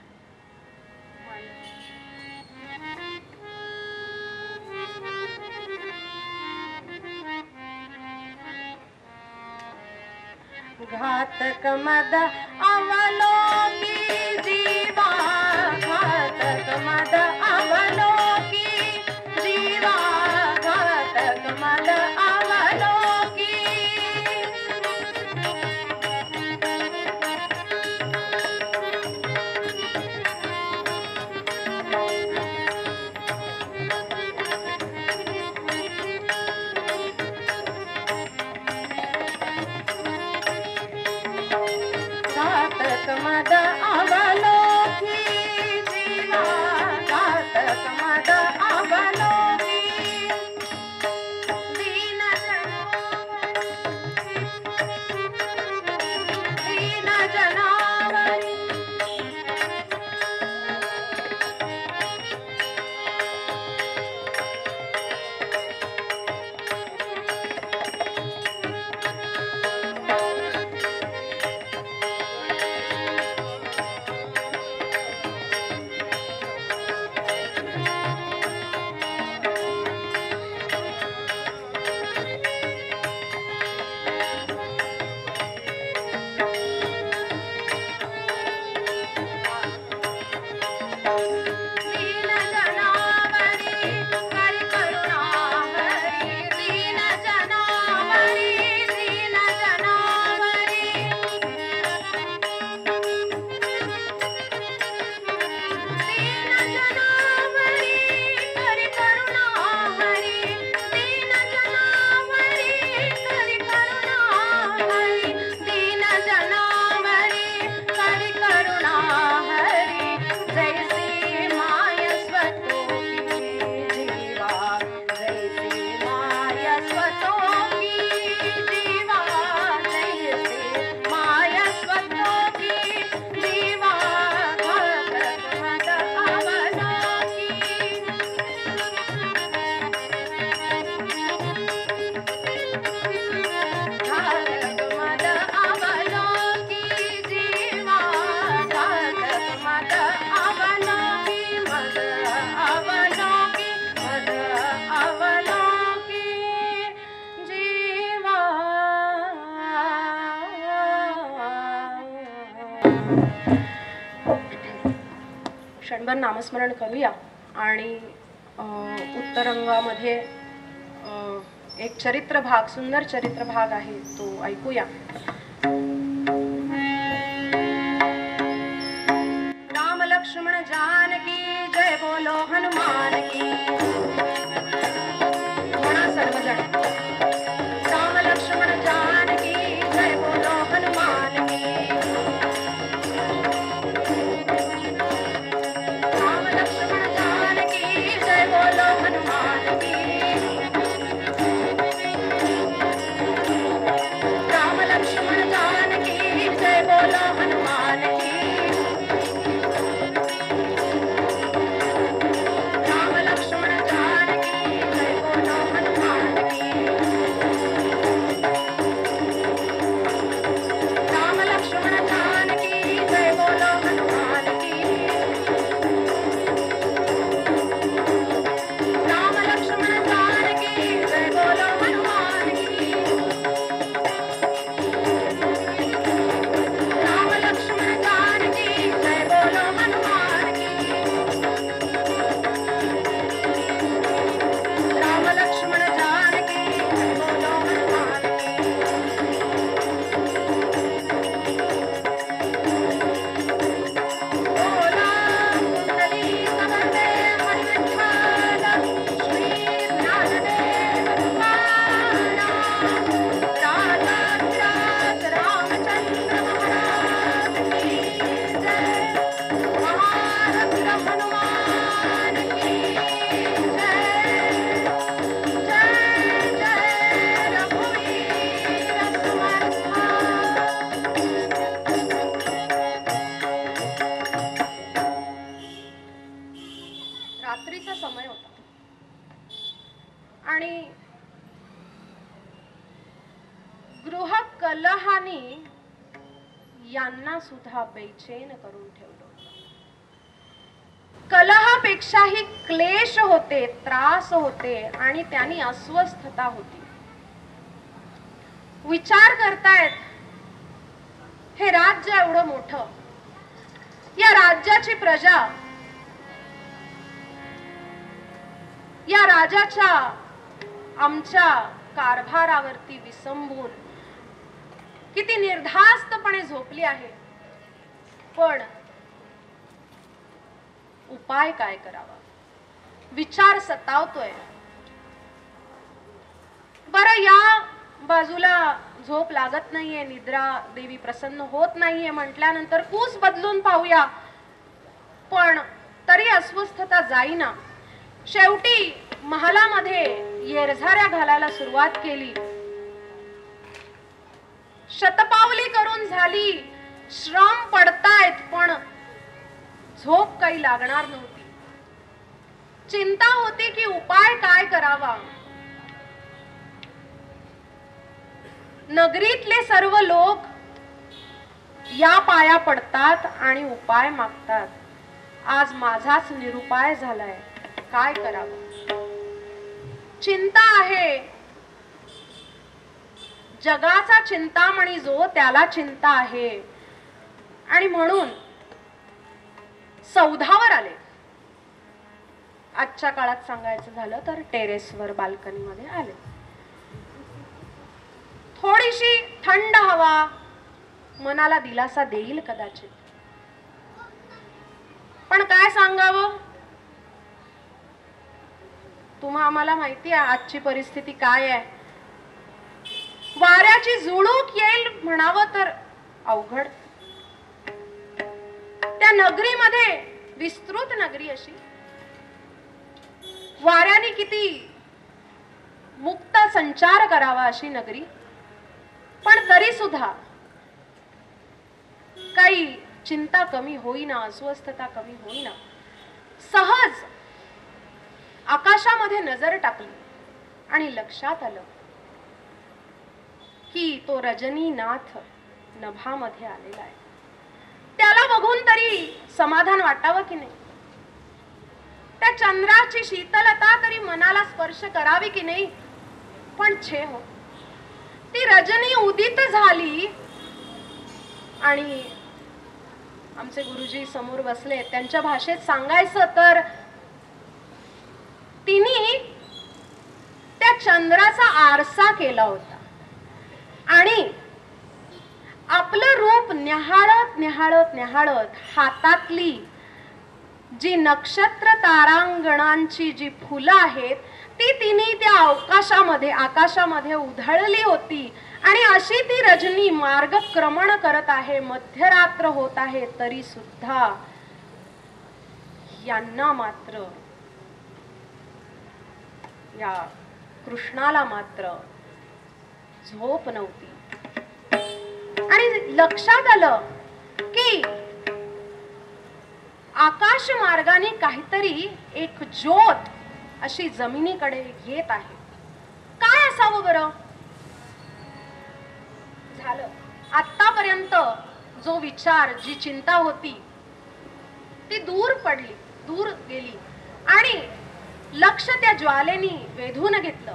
घातक मद अवलोकी जीवा, घातक मद अवलोकी जीवा, घातक मद अवलोकी. मद अवलोकी जीवा, घातक मद अवलोकी. दीन जनावरी, दीन जनावरी, क्षणभर नामस्मरण करूया आणि उत्तरंगामध्ये एक चरित्र भाग, सुंदर चरित्र भाग आहे, तो ऐकूया. राम लक्ष्मण जानकी जय बोलो हनुमान की. म्हणा सर्वजण. राम लक्ष्मण जानकी जय बोलो हनुमान की. राम लक्ष्मण जानकी जय बोलो हनुमान की. राम लक्ष्मण जानकी जय बोलो हनुमान की. राम लक्ष्मण जानकी जय बोलो हनुमान की. राम लक्ष्मण जानकी जय बोलो हनुमान की. राम लक्ष्मण जानकी जय बोलो हनुमान की. राम लक्ष्मण जानकी जय बोलो हनुमान की. राम लक्ष्मण जानकी जय बोलो हनुमान की. बोला कुंडली समर्थे हरिविठ्ठल श्री ज्ञानदेव तुकाराम. राजाधिराज रामचंद्र महाराज की जय. महारथ हनुमान की जय. जय जय रघुवीर समर्थ. रात्रीचा समय होता आणि गृह कलहानी यांना सुद्धा बेचैन करून ठेवलं होतं. कलहापेक्षाही क्लेश होते, त्रास होते आणि त्यांनी अस्वस्थता होती. विचार करतायत, हे राज्य एवढं मोठं, या राज्याची प्रजा, या राजाच्या आमच्या कारभारावरती विसंबून किती निर्धास्तपणे झोपली आहे. पण उपाय काय करावा विचार सतावतोय. बरं, या बाजूला झोप लागत नाहीये, निद्रा देवी प्रसन्न होत नाहीये म्हटल्यानंतर कूस बदलून पाहूया. पण तरी अस्वस्थता जाईना. शेवटी महालामध्ये येरझाऱ्या घालायला सुरुवात केली. शतपावली करून झाली, श्रम पडतायत, पण झोप काही लागणार नव्हती. चिंता होती की उपाय काय करावा. नगरीतले सर्व लोक या पाया पडतात आणि उपाय मागतात. आज माझाच निरुपाय झालाय, काय करावं. चिंता आहे. जगाचा चिंतामणी जो, त्याला चिंता आहे. आणि म्हणून सौधावर आले. आजच्या काळात सांगायचं झालं तर टेरेसवर, बाल्कनीमध्ये आले. थोडीशी थंड हवा मनाला दिलासा देईल कदाचित. पण काय सांगावं, तुम्हा आम्हाला माहिती आहे आजची परिस्थिती काय आहे. वाऱ्याची झुळूक येईल म्हणावं तर अवघड. त्या नगरीमध्ये, विस्तृत नगरी अशी, वाऱ्याने किती मुक्त संचार करावा अशी नगरी. पण तरी सुद्धा काही चिंता कमी होईना, अस्वस्थता कमी होईना. सहज आकाशामध्ये नजर टाकली आणि लक्षात आलं की तो रजनीनाथ नभामध्ये आलेला आहे. त्याला बघून तरी समाधान वाटावं की नाही. त्या चंद्राची शीतलता तरी मनाला स्पर्श करावी की नाही. पण छे हो, ती रजनी उदित झाली आणि आमचे गुरुजी समोर बसले, त्यांच्या भाषेत सांगायचं तर तिने त्या चंद्राचा आरसा केला होता आणि आपलं रूप न्याहाळत न्याहाळत न्याहाळत हातातली जी नक्षत्र तारांगणांची जी फुलं आहेत ती तिने त्या अवकाशामध्ये आकाशामध्ये उधळली होती आणि अशी ती रजनी मार्गक्रमण करत आहे, मध्यरात्र होत आहे, तरी सुद्धा यांना मात्र, या कृष्णाला मात्र झोप नव्हती. आणि लक्षात आलं की आकाश मार्गाने काहीतरी एक ज्योत अशी जमिनीकडे येत आहे. काय असावं बरं? झालं आतापर्यंत जो विचार, जी चिंता होती ती दूर पडली, दूर गेली आणि लक्ष त्या ज्वालेनी वेधून घेतलं.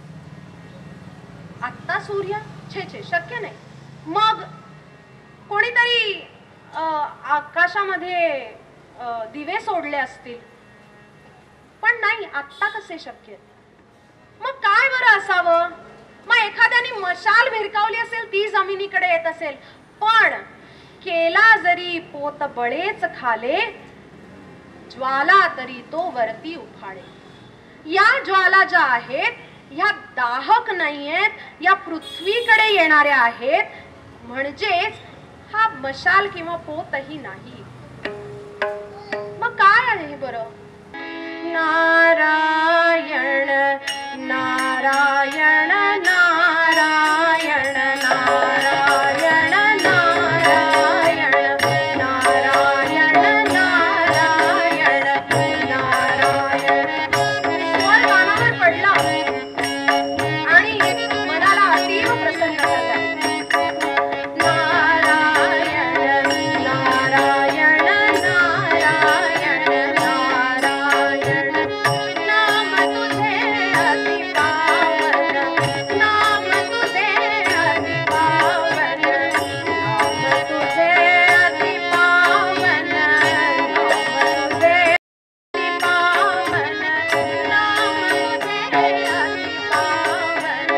आत्ता सूर्य, छे छे शक्य नाही. मग कोणीतरी आकाशामध्ये दिवे सोडले असतील, पण नाही, आत्ता कसे शक्य? मग काय बरं असावं? मग एखाद्याने मशाल भिरकावली असेल, ती जमिनीकडे येत असेल, पण केला जरी पोत बळेच खाले, ज्वाला तरी तो वरती उफाळे. या ज्वाला ज्या आहेत ह्या दाहक नाहीयेत, या पृथ्वीकडे येणाऱ्या आहेत, म्हणजेच हा मशाल किंवा पोतही नाही. मग काय आहे बरं? नारायण नारायण नारायण नारायण नारायण नारायण नारायण नारायण. स्वर कानावर पडला आणि मनाला अतीव प्रसन्न झाला. नारायण नारायण नारायण नारायण. नाम तुझे अति पावन, नाम तुझे अति पावन, नाम तुझे अति पावन, नाम तुझे अति पावन, नाम तुझे अति पावन.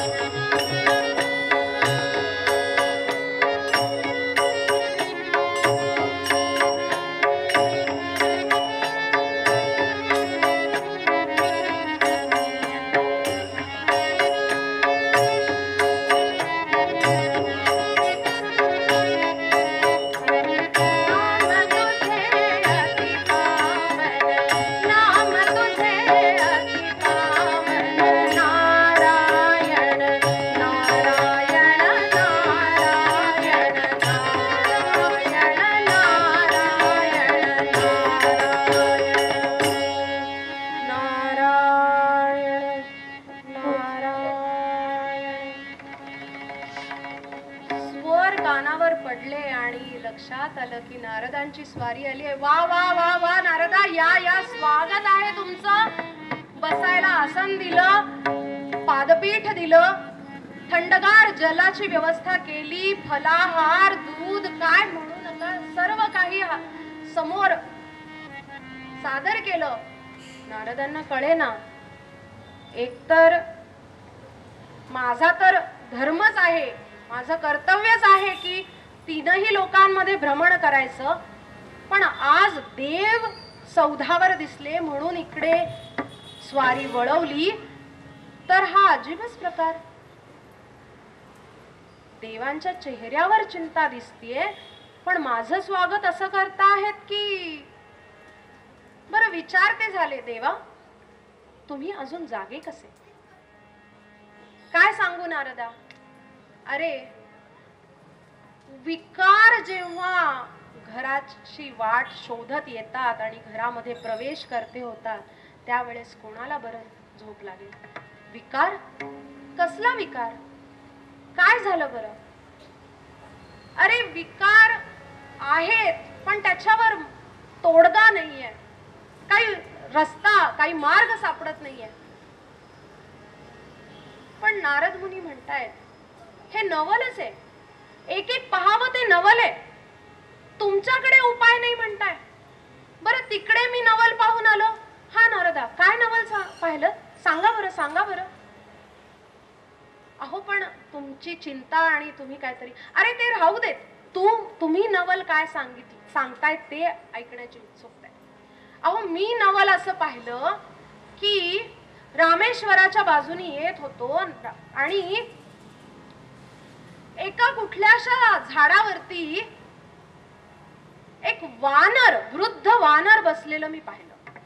नाम तुझे अति पावन, नाम तुझे अति पावन, नारायण नारायण नारायण नारायण नारायण नारायण नारायण. स्वर कानावर पडले आणि लक्षात आलं की नारदांची स्वारी आली आहे. वा वा वा वा नारदा, या या, स्वागत आहे तुमचं. बसायला आसन दिलं, पादपीठ दिलं, थंडगार जलाची व्यवस्था केली, फलाहार, दूध, काय म्हणू नका, सर्व काही समोर सादर केलं. नारदांना कळेना, एकतर माझा तर धर्मच आहे, माझं कर्तव्यच आहे की तीनही लोकांमध्ये भ्रमण करायचं, पण आज देव सौधावर दिसले म्हणून इकडे स्वारी वळवली, तर हा अजीबच प्रकार. देवांच्या चेहऱ्यावर चिंता दिसतीये, पण माझं स्वागत असं करता आहेत की. बरं विचारते झाले, देवा तुम्ही अजून जागे कसे? काय सांगू नारदा? अरे विकार जेव्हा घराची वाट शोधत येतात आणि घरामध्ये प्रवेश करते होतात, त्यावेळेस कोणाला बरं झोप लागेल? विकार? कसला विकार? काय झालं बरं? अरे विकार आहेत, पण त्याच्यावर तोडगा नाहीये, काही रस्ता, काही मार्ग सापडत नाहीये. पण नारद मुनी म्हणतायत हे नवलच आहे, एक एक पहावं ते नवल आहे. तुमच्याकडे उपाय नाही म्हणताय. बरं तिकडे मी नवल पाहून आलो. हा नारदा, काय नवल पाहिलं सांगा बरं, सांगा बरं. अहो पण तुमची चिंता आणि तुम्ही काहीतरी, अरे ते राहू देत, तू तुम्ही नवल काय सांगितली सांगताय ते ऐकण्याची उत्सुकता आहे. अहो मी नवल असं पाहिलं की रामेश्वराच्या बाजूनी येत होतो आणि एका कुठल्याशा झाडावरती एक वानर, वृद्ध वानर बसलेलं मी पाहिलं.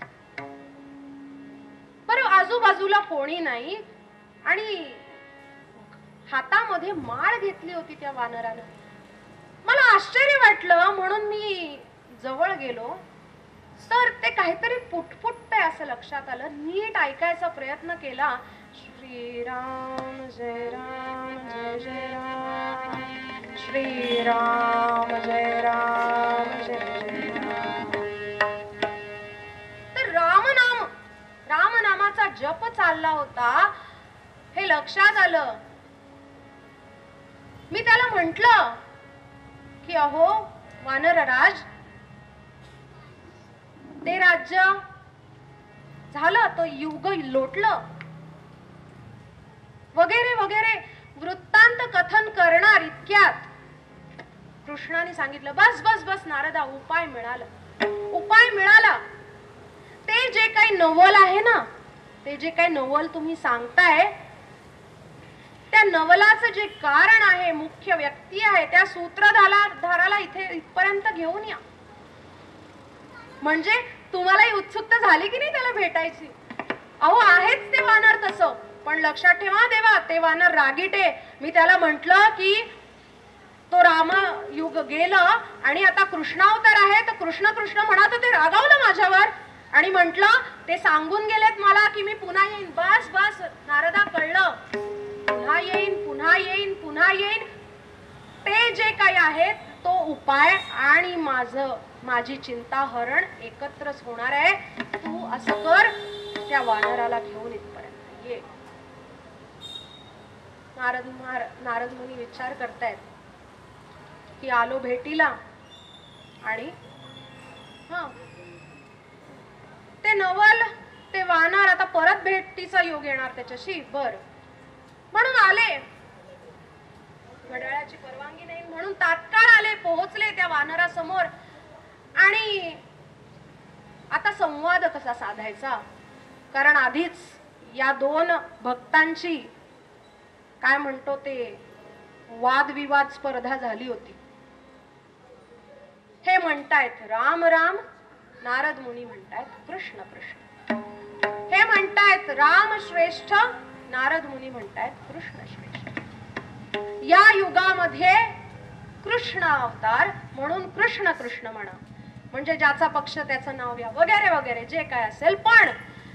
बरं आजूबाजूला कोणी नाही आणि हातामध्ये माळ घेतली होती त्या वानरानं. मला आश्चर्य वाटलं म्हणून मी जवळ गेलो तर ते काहीतरी पुटपुटतंय असं लक्षात आलं. नीट ऐकायचा प्रयत्न केला. श्रीराम जय राम जय जय राम, श्रीराम जय राम जय जय राम. तर रामनाम रामनामाचा जप चालला होता हे लक्षात आलं. मी त्याला म्हंटल की अहो वानरराज, ते राज्य झालं, तो युग लोटलं वगैरे वगैरे वृत्तांत कथन करणार इतक्यात कृष्णाने सांगितलं, बस बस बस नारदा, उपाय मिळाला, उपाय मिळाला. ते जे काही नवल आहे ना, ते जे काही नवल तुम्ही सांगताय, त्या नवलाचं जे कारण आहे, मुख्य व्यक्ती आहे, त्या सूत्रधाराला इथे इथपर्यंत घेऊन या. म्हणजे तुम्हालाही उत्सुकता झाली की नाही त्याला भेटायची. अहो आहेच ते वानर तसं, पण लक्षात ठेवा देवा, ते वानर रागीट आहे. मी त्याला म्हंटल की तो राम युग गेलं आणि आता कृष्णावतार आहे, तर कृष्ण कृष्ण म्हणा, तर ते रागावलं माझ्यावर आणि म्हंटल ते सांगून गेलेत मला की मी पुन्हा येईन. बस बस नारदा, कळलं, पुन्हा येईन पुन्हा येईन पुन्हा येईन. ते जे काही आहेत तो उपाय आणि माझं माझी चिंता हरण एकत्रच होणार आहे. तू असं कर, त्या वानराला घेऊन इथपर्यंत ये. नारद नारद मुनी विचार करतायत की आलो भेटीला आणि हा ते नवल, ते वानर आता परत भेटीचा योग येणार त्याच्याशी. बर म्हणून आले, घड्याळाची परवानगी नाही म्हणून तात्काळ आले, पोहोचले त्या वानरासमोर. आणि आता संवाद कसा साधायचा, कारण आधीच या दोन भक्तांची काय म्हणतो ते वादविवाद स्पर्धा झाली होती. हे म्हणतायत राम राम, नारद मुनी म्हणतायत कृष्ण कृष्ण. हे म्हणतायत राम श्रेष्ठ, नारद मुनी म्हणतायत कृष्ण श्रेष्ठ. या युगामध्ये कृष्ण अवतार म्हणून कृष्ण कृष्ण म्हणा, म्हणजे ज्याचा पक्ष त्याचं नाव घ्या वगैरे वगैरे जे काय असेल. पण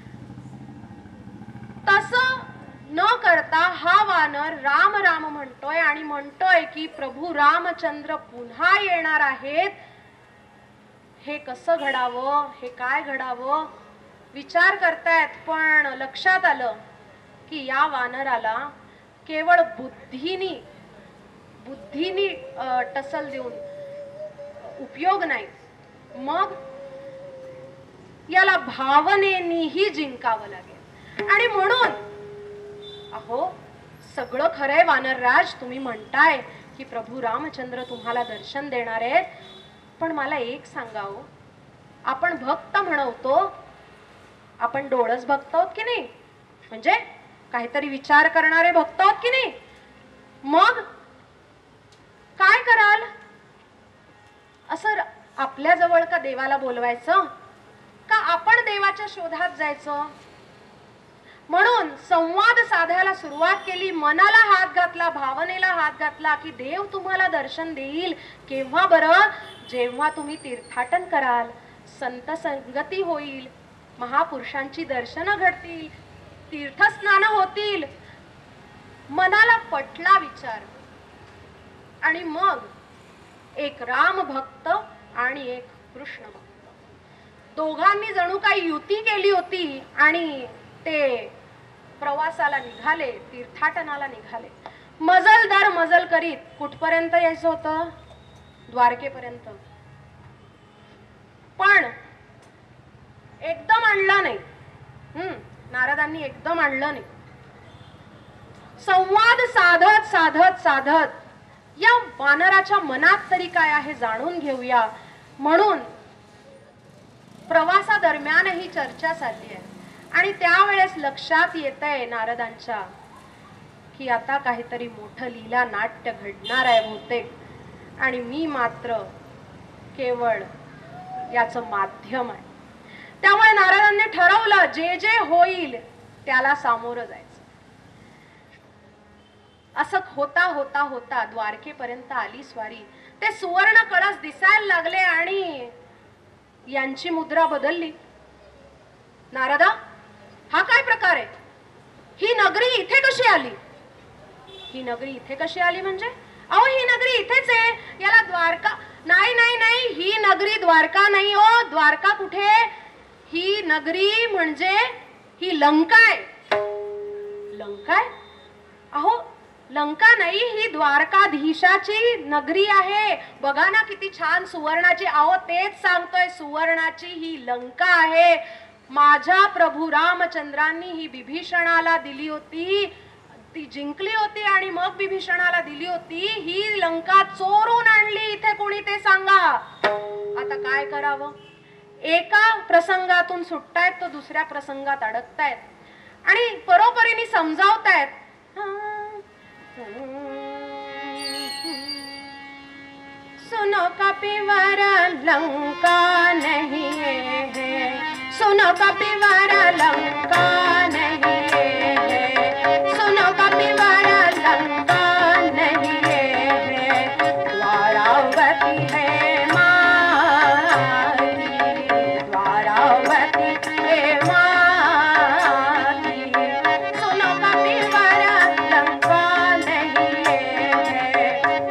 तसं न करता हा वानर राम राम म्हणतोय आणि म्हणतोय की प्रभू रामचंद्र पुन्हा येणार आहेत. हे कसं घडावं, हे काय घडावं विचार करतायत. पण लक्षात आलं की या वानराला केवळ बुद्धीनी बुद्धीनी टसल देऊन उपयोग नाही, मग याला भावनेनीही जिंकावं लागेल. आणि म्हणून अहो सगळं खरंय वानरराज, तुम्ही म्हणताय की प्रभू रामचंद्र तुम्हाला दर्शन देणार आहेत, पण मला एक सांगावं, आपण भक्त म्हणवतो, आपण डोळस भक्त आहोत की नाही, म्हणजे काहीतरी विचार करणारे भक्त आहोत की नाही. मग काय कराल, असं आपल्या जवळ का देवाला बोलवायचं, का आपण देवाच्या शोधात जायचं. म्हणून संवाद साधायला सुरुवात केली, मनाला हात घातला, भावनेला हात घातला की देव तुम्हाला दर्शन देईल केव्हा बरं, जेव्हा तुम्ही तीर्थाटन कराल, संत संगती होईल, महापुरुषांची दर्शनं घडतील, तीर्थस्नान होतील. मनाला पटला विचार आणि मग एक राम भक्त आणि एक कृष्ण भक्त दोघांनी जणू काही युती केली होती आणि ते प्रवासाला निघाले, तीर्थाटनाला निघाले. मजल दर मजल करीत कुठपर्यंत यायचं होतं, द्वारकेपर्यंत. एकदम आणलं नाही. संवाद साधत साधत साधत या वानराच्या मनात तरी काय आहे जाणून घेऊया म्हणून प्रवासादरम्यानही चर्चा चालली आहे. आणि त्यावेळेस लक्षात येतंय नारदांच्या की आता काहीतरी मोठं लीला नाट्य घडणार आहे बहुतेक, आणि मी मात्र केवळ याचं माध्यम आहे. त्यामुळे नारदांनी ठरवलं जे जे होईल त्याला सामोरं जायचं. असं होता होता होता द्वारकेपर्यंत आली स्वारी. ते सुवर्ण कळस दिसायला लागले आणि यांची मुद्रा बदलली. नारदा, हा काय प्रकार आहे? ही नगरी इथे कशी आली? ही नगरी इथे कशी आली म्हणजे? अहो ही नगरी इथेच आहे, याला द्वारका नाही नाही नाही ही नगरी द्वारका नाही हो. द्वारका कुठे? ही नगरी म्हणजे ही लंका आहे. लंका आहे? अहो लंका नाही, ही द्वारकाधीशाची नगरी आहे. बघा ना किती छान सुवर्णाची. अहो तेच सांगतोय, सुवर्णाची ही लंका आहे. माझ्या प्रभू रामचंद्रांनी ही विभीषणाला दिली होती, ती जिंकली होती आणि मग विभीषणाला दिली होती. ही लंका चोरून आणली इथे कोणी ते सांगा. आता काय करावं? एका प्रसंगातून सुटतायत तो दुसऱ्या प्रसंगात अडकतायत आणि परोपरीने समजावतायत. सुनो कपिवर लंका नहीं है, सुनो कपिवर लंका नहीं है, सुनो कपिवर लंका नहीं है, द्वारावती है माती, द्वारावती है माती, सुनो कपिवर लंका नहीं है.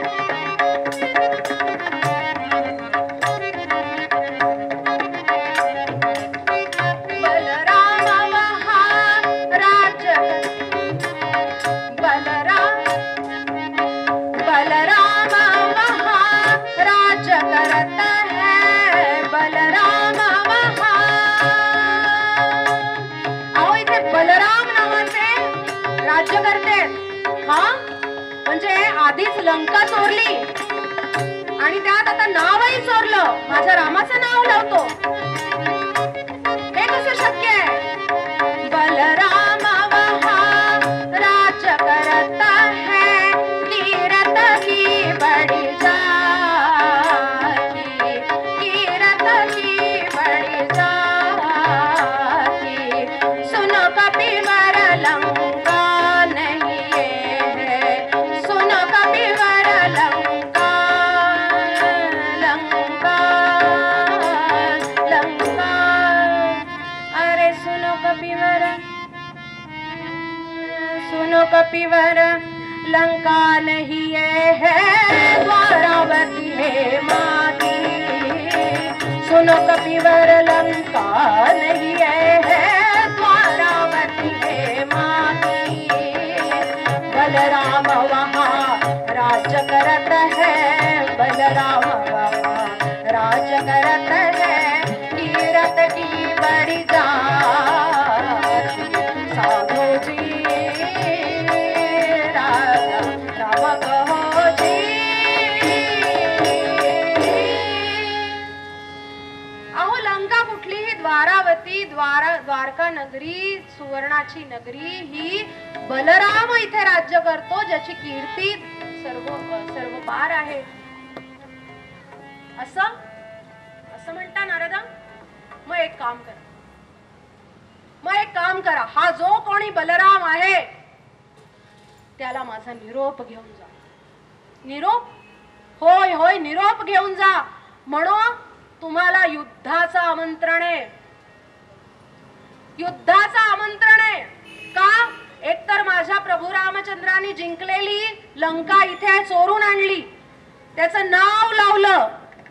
बलराम महाराज बलराम बलराम महाराज करता है, बलराम महा. अहो इथे बलराम नावाचे राज्य करते. हा म्हणजे आधीच लंका चोरली आणि त्यात आता नावही चोरलं. माझ्या रामाचं नाव लावतो, हे कसं शक्य आहे? बलराम महाराज करता है, कीरत की बड़ी जाती, कीरत की बड़ी जाती, सुनो कपिवर लंका नहीं है, सुनो कपिवर लंका, लंका लंका. अरे सुनो कपिवर, सुनो कपिवर लंका नहीं है, द्वारावती है माती, सुनो कपिवर लंका नहीं है, द्वारावती है माती. बलराम वहाँ राज्य करत है, बलराम वहाँ राज्य करत है, कीरत की बड़ी जाती, साधो जी राजा राम कहो जी. अहो लंका कुठली? ही द्वारावती, द्वारा द्वारका नगरी, सुवर्णाची नगरी ही बलराम इथे राज्य करतो, ज्याची कीर्ती सर्व सर्व पार आहे. असं असं म्हणता नारदा? मग एक काम करा, मग एक काम करा, हा जो कोणी बलराम आहे त्याला माझा निरोप घेऊन जा. निरोप? होय होय निरोप घेऊन जा. म्हणून तुम्हाला युद्धाचं आमंत्रण आहे, युद्धाचं आमंत्रण आहे. का? एकतर माझ्या प्रभू रामचंद्रांनी जिंकलेली लंका इथे चोरून आणली, त्याचं नाव लावलं,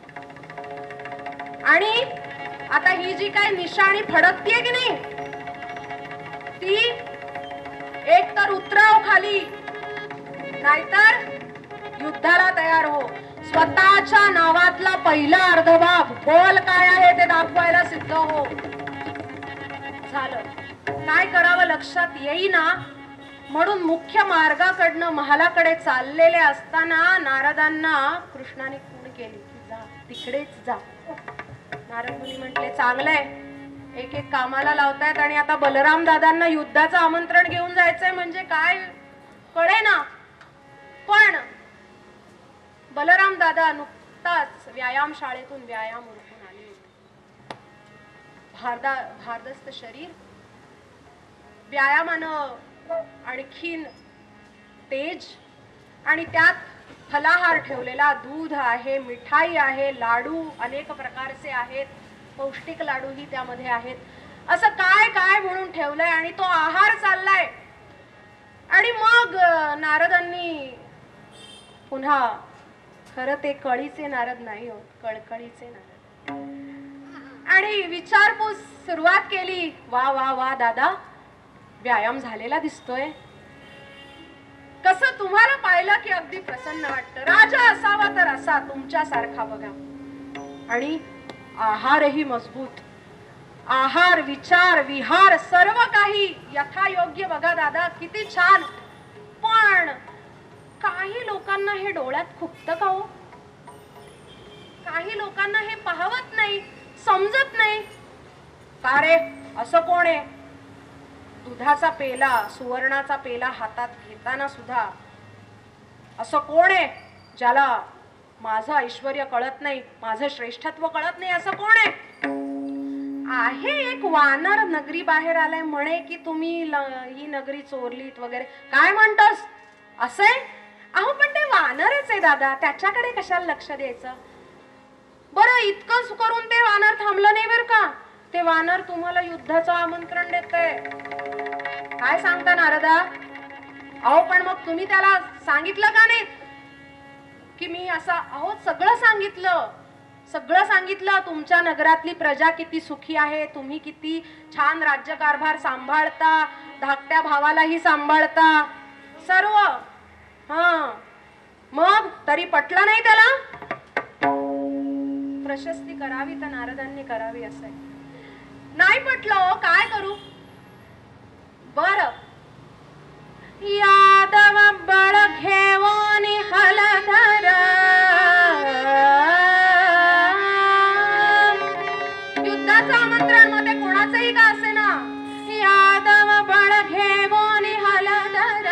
आणि आता ही जी काय निशाणी फडकतीये की नाही, ती एक तर उतराव खाली, नाहीतर युद्धाला तयार हो. स्वतःच्या नावातला पहिला अर्धभाग बोल काय आहे ते दाखवायला सिद्ध हो. झालं. काय करावं लक्षात येईना, म्हणून मुख्य मार्गाकडनं महालाकडे चाललेले असताना नारदांना कृष्णाने खूण केली की जा तिकडेच जा. नारद मुनी म्हटले चांगलंय, एक एक कामाला लावतायत आणि आता बलराम दादांना युद्धाचं आमंत्रण घेऊन जायचंय म्हणजे काय कळे ना. पण बलराम दादा नुकताच व्यायाम शाळेतून व्यायाम उरकून आले होते. भारदा भारदस्त शरीर, व्यायामानं आणखीन तेज, आणि त्यात फलाहार ठेवलेला, दूध आहे, मिठाई आहे, लाडू अनेक प्रकारचे आहेत, पौष्टिक लाडूही त्यामध्ये आहेत. असं काय काय म्हणून ठेवलंय आणि तो आहार चाललाय. आणि मग नारदांनी पुन्हा, खरं ते कळीचे नारद नाही होत, कळकळीचे नारद, आणि विचारपूस सुरुवात केली. वा वा वा दादा, व्यायाम झालेला दिसतोय. कसं तुम्हाला पाहिलं की अगदी प्रसन्न वाटतं. राजा असावा तर असा तुमच्यासारखा बघा, आणि आहारही मजबूत. आहार, विचार, विहार सर्व काही यथायोग्य बघा दादा, किती छान. पण काही लोकांना हे डोळ्यात खुपतं का हो? काही लोकांना हे पाहवत नाही, समजत नाही. का रे, असं कोण आहे? दुधाचा पेला, सुवर्णाचा पेला हातात घेताना सुद्धा असं कोण आहे ज्याला माझं ऐश्वर्य कळत नाही, माझं श्रेष्ठत्व कळत नाही? असं कोण आहे? आहे एक वानर नगरी बाहेर आलाय, म्हणे की तुम्ही ही नगरी चोरलीत वगैरे. काय म्हणतोस? असे? अहो पण ते वानरच आहे दादा, त्याच्याकडे कशाला लक्ष द्यायचं? बरं, इतकं करून ते वानर थांबलं नाही बर का. ते वानर तुम्हाला युद्धाचं आमंत्रण देतंय. काय सांगता नारदा? अहो पण मग तुम्ही त्याला सांगितलं का नाही की मी असा? अहो सगळं सांगितलं, सगळं सांगितलं. तुमच्या नगरातली प्रजा किती सुखी आहे, तुम्ही किती छान राज्यकारभार सांभाळता, धाकट्या भावालाही सांभाळता, सर्व. हा, मग तरी पटलं नाही त्याला? प्रशस्ती करावी तर नारदांनी करावी, असं नाही पटलं. काय करू? बर, यादव बळ घेऊन हलधर, युद्धाचं आमंत्रण मध्ये कोणाचंही का असे ना, यादव बळ घेऊन हलधर,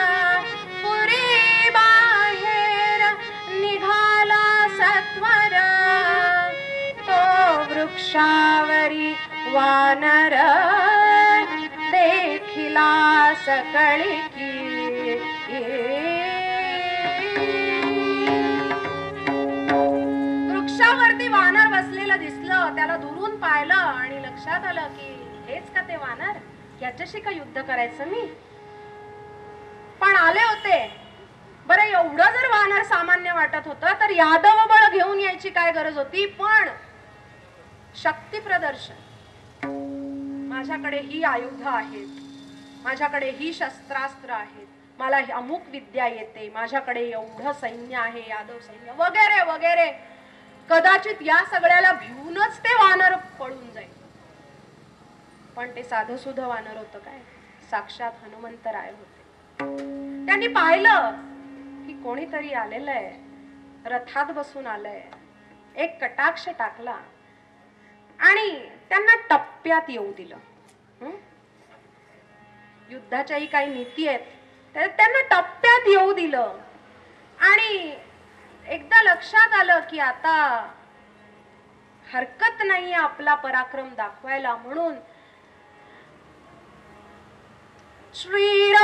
पुरी बाहेर निघाला सत्वर, तो वृक्षावरी वानर देखिला सकळी की. वृक्षावरती वानर बसलेलं दिसलं, त्याला दुरून पाहिलं आणि लक्षात आलं की हेच का ते वानर, याच्याशी का युद्ध करायचं मी? पण आले होते. बरं, एवढं जर वानर सामान्य वाटत होतं तर यादव बळ घेऊन यायची काय गरज होती? पण शक्ती प्रदर्शन, माझ्याकडे ही आयुध आहेत, माझ्याकडे ही शस्त्रास्त्र आहेत, मला अमुक विद्या येते, माझ्याकडे एवढं सैन्य आहे, यादव सैन्य वगैरे वगैरे. कदाचित या सगळ्याला भिवूनच ते वानर पळून जाईल. पण ते साधं सुध वानर होतं काय, साक्षात हनुमंतराय होते. त्यांनी पाहिलं की कोणीतरी आलेलं आहे, रथात बसून आलंय. एक कटाक्ष टाकला आणि त्यांना टप्प्यात येऊ दिलं. युद्धाच्याही काही नीती आहेत, त्यांना टप्प्यात येऊ दिलं. आणि एकदा लक्षात आलं की आता हरकत नाही आपला पराक्रम दाखवायला, म्हणून श्रीराम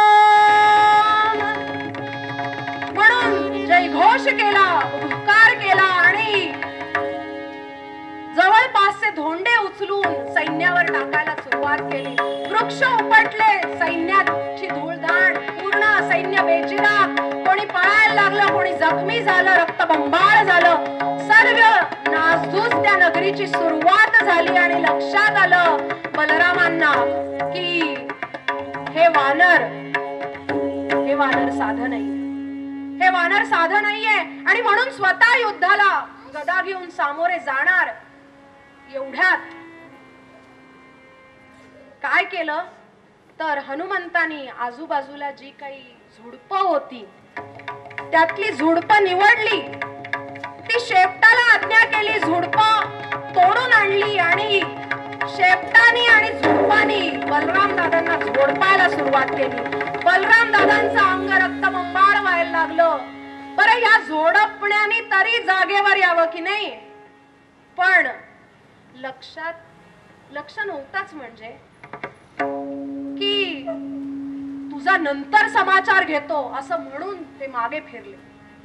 म्हणून जयघोष केला, उद्गार केला आणि जवळपासचे धोंडे उचलून सैन्यावर टाकायला सुरुवात केली. वृक्ष उपटले, सैन्याची धूळधाण, पूर्ण सैन्य बेचिरा. कोणी पळायला लागलं, कोणी जखमी झालं, रक्तबंबाळ झालं. सर्व नासधूस त्या नगरीची सुरुवात झाली आणि लक्षात आलं बलरामांना की हे वानर हे वानर साधं नाही, हे वानर साधं नाहीये. आणि म्हणून स्वतः युद्धाला गदा घेऊन सामोरे जाणार. एवढ्यात काय केलं तर हनुमंतानी आजूबाजूला जी काही झुडपं होती त्यातली झुडपं निवडली, ती शेपटाला आज्ञा केली झुडपं तोडून आणली आणि शेपटानी आणि झुडपानी बलराम दादांना झोडपायला सुरुवात केली. बलराम दादांचं अंग रक्तबंबाळ व्हायला लागलं. बरं या झोडपण्याने तरी जागेवर यावं की नाही, पण लक्षात लक्ष नव्हताच म्हणजे की तुझा नंतर समाचार घेतो असं म्हणून ते मागे फिरले.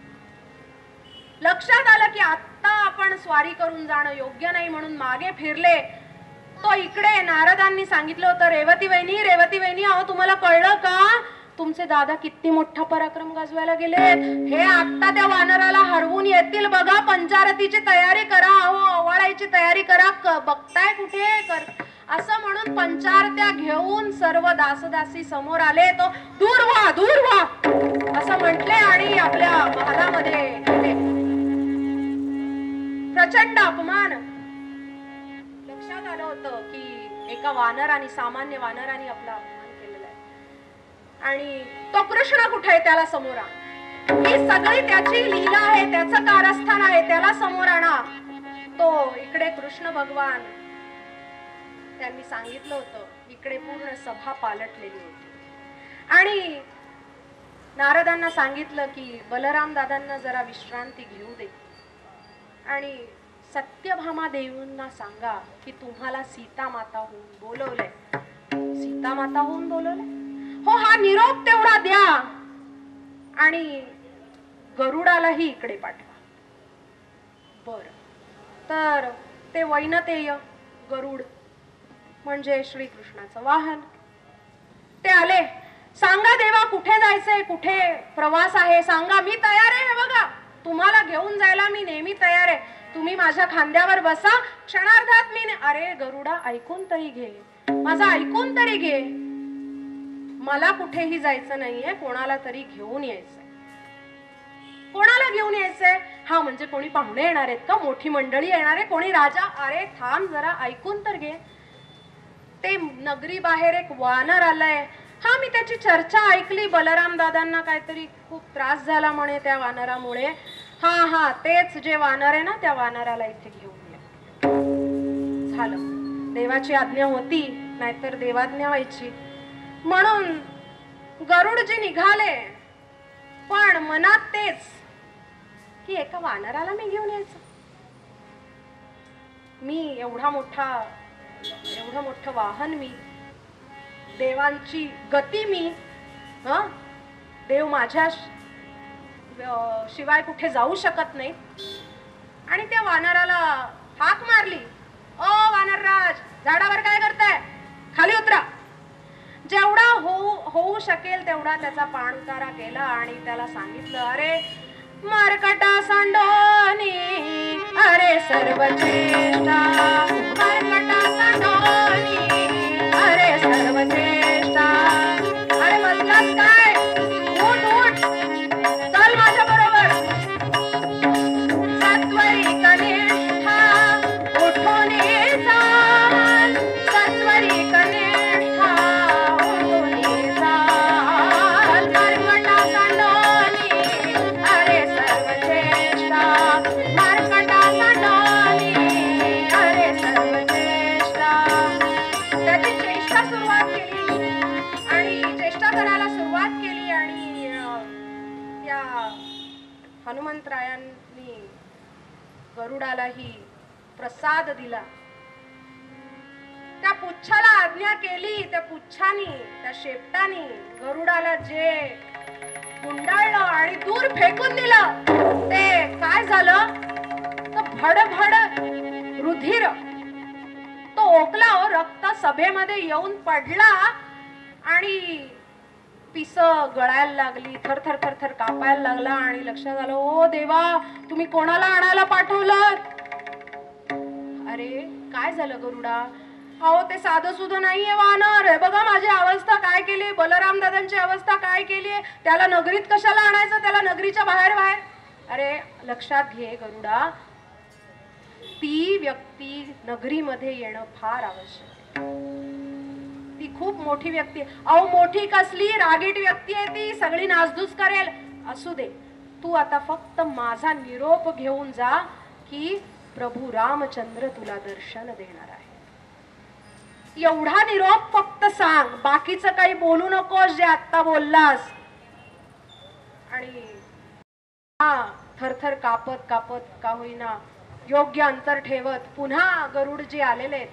लक्षात आलं की आता आपण स्वारी करून जाणं योग्य नाही म्हणून मागे फिरले. तो इकडे नारदांनी सांगितलं होतं, रेवती वहिनी रेवती वहिनी अहो तुम्हाला कळलं का तुमचे दादा किती मोठा पराक्रम गाजवायला गेले, हे आता त्या वानराला हरवून येतील बघा, पंचारतीची तयारी करा, अहो ओवाळायची तयारी करा, बघताय कुठे कर असं म्हणून पंचारत्या घेऊन सर्व दासदासी समोर आले. तो दूर व्हा दूर व्हा असं म्हटले आणि आपल्या महालामध्ये गेले. प्रचंड अपमान. लक्षात आलं होतं की एका वानराने सामान्य वानराने आपला अपमान केलेला आहे आणि तो कृष्ण कुठे आहे त्याला समोर आण. ही सगळी त्याची लीला आहे, त्याचं कारस्थान आहे, त्याला समोर आणा. तो इकडे कृष्ण भगवान त्यांनी सांगितलं होतं, इकडे पूर्ण सभा पालटलेली होती आणि नारदांना सांगितलं की बलराम दादांना जरा विश्रांती घेऊ दे आणि सत्यभामा देवींना सांगा की तुम्हाला सीता माता होऊन बोलवलंय. सीता माता होऊन बोलवलंय हो, हा निरोप तेवढा द्या आणि गरुडालाही इकडे पाठवा. बर तर ते वैनतेय गरुड म्हणजे श्रीकृष्णाचं वाहन ते आले. सांगा देवा कुठे जायचंय, कुठे प्रवास आहे सांगा, मी तयार आहे. बघा तुम्हाला घेऊन जायला मी नेहमी तयार आहे, तुम्ही माझ्या खांद्यावर बसा, क्षणार्धात मी. अरे गरुडा ऐकून तरी घे, माझं ऐकून तरी घे, मला कुठेही जायचं नाहीये, कोणाला तरी घेऊन यायचंय. कोणाला घेऊन यायचंय? हा म्हणजे कोणी पाहुणे येणार आहेत का, मोठी मंडळी येणार आहे, कोणी राजा? अरे थांब जरा ऐकून तर घे. ते नगरी बाहेर एक वानर आलाय. हा मी त्याची चर्चा ऐकली, बलराम दादांना काहीतरी खूप त्रास झाला म्हणे त्या वानरामुळे. हा हा तेच जे वानर आहे ना त्या वानराला इथे घेऊन या. झालं, देवाची आज्ञा होती, नाहीतर देवाज्ञा व्हायची. म्हणून गरुडजी निघाले, पण मनात तेच की एका वानराला मी घेऊन यायचं. मी एवढा मोठा एवढं मोठं वाहन, मी देवांची गती, मी हं देव माझ्या शिवाय कुठे जाऊ शकत नाही. आणि त्या वानराला हाक मारली, ओ वानरराज झाडावर काय करताय, खाली उतरा. जेवढा होऊ होऊ शकेल तेवढा त्याचा पाण उतारा केला आणि त्याला सांगितलं, अरे मरकटा सांडोनी अरे सर्व चेष्टा, मरकटा सांडोनी अरे सर्व चेष्टा. अरे बसलास काय, उठ उठ चल माझ्या बरोबर. सत्वरी कनिष्ठा उठून चाल, सत्वरी कनिष्ठा उठून चाल. मरकटा सांडोनी अरे सर्व चेष्टा, मरकटा सांडोनी अरे सर्व चेष्टा. त्याची चेष्टा सुरुवात केली आणि चेष्टा करायला सुरुवात केली आणि त्या हनुमंतरायांनी गरुडालाही प्रसाद दिला. त्या पुच्छाला आज्ञा केली, त्या पुच्छानी त्या शेपटानी गरुडाला जे गुंडाळलं आणि दूर फेकून दिलं, ते काय झालं तर भडभड रुधिर तो ओकला, रक्त सभेमध्ये येऊन पडला आणि पिस गळायला लागली, थरथर थरथर कापायला लागला. आणि लक्षात आलं, ओ देवा तुम्ही कोणाला आणायला पाठवलं. अरे काय झालं गरुडा, अहो ते साधं सुधं नाहीये वानर, बघा माझी अवस्था काय केली, बलराम दादांची अवस्था काय केली, त्याला नगरीत कशाला आणायचं, त्याला नगरीच्या बाहेर बाहेर. अरे लक्षात घे गरुडा, ती व्यक्ती नगरीमध्ये येणं फार आवश्यक आहे. ती खूप मोठी व्यक्ती आहे. अहो मोठी कसली, रागीट व्यक्ती आहे ती, सगळी नासधूस करेल. असू दे, तू आता फक्त माझा निरोप घेऊन जा की प्रभू रामचंद्र तुला दर्शन देणार आहे. एवढा निरोप फक्त सांग, बाकीचं काही बोलू नकोस जे आता बोललास. आणि हा थरथर कापत कापत का होईना योग्य अंतर ठेवत पुन्हा गरुडजी आलेले आहेत,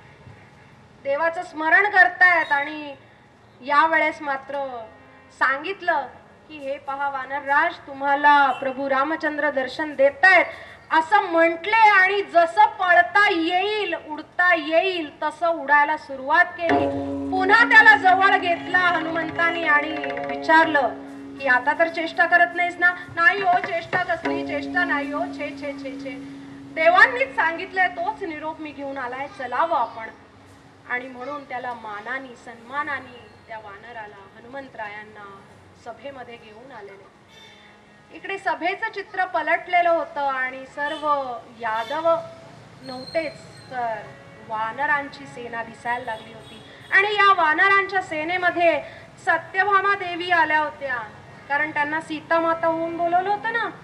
देवाचं स्मरण करतायत. आणि यावेळेस मात्र सांगितलं की हे पहा वानरराज, तुम्हाला प्रभू रामचंद्र दर्शन देतायत असं म्हटले. आणि जसं पळता येईल, उडता येईल तसं उडायला सुरुवात केली. पुन्हा त्याला जवळ घेतला हनुमंतानी आणि विचारलं की आता तर चेष्टा करत नाहीस ना? नाही हो, चेष्टा कसली, चेष्टा नाही हो, छे छे छे छे. देवांनीच सांगितलंय, तोच निरोप मी घेऊन आलाय, चलावं आपण. आणि म्हणून त्याला मानानी सन्मानानी त्या वानराला हनुमंतरायांना सभेमध्ये घेऊन आलेले. इकडे सभेचं चित्र पलटलेलं होतं आणि सर्व यादव नव्हतेच तर वानरांची सेना दिसायला लागली होती. आणि या वानरांच्या सेनेमध्ये सत्यभामा देवी आल्या होत्या, कारण त्यांना सीता माता होऊन बोलवलं होतं ना.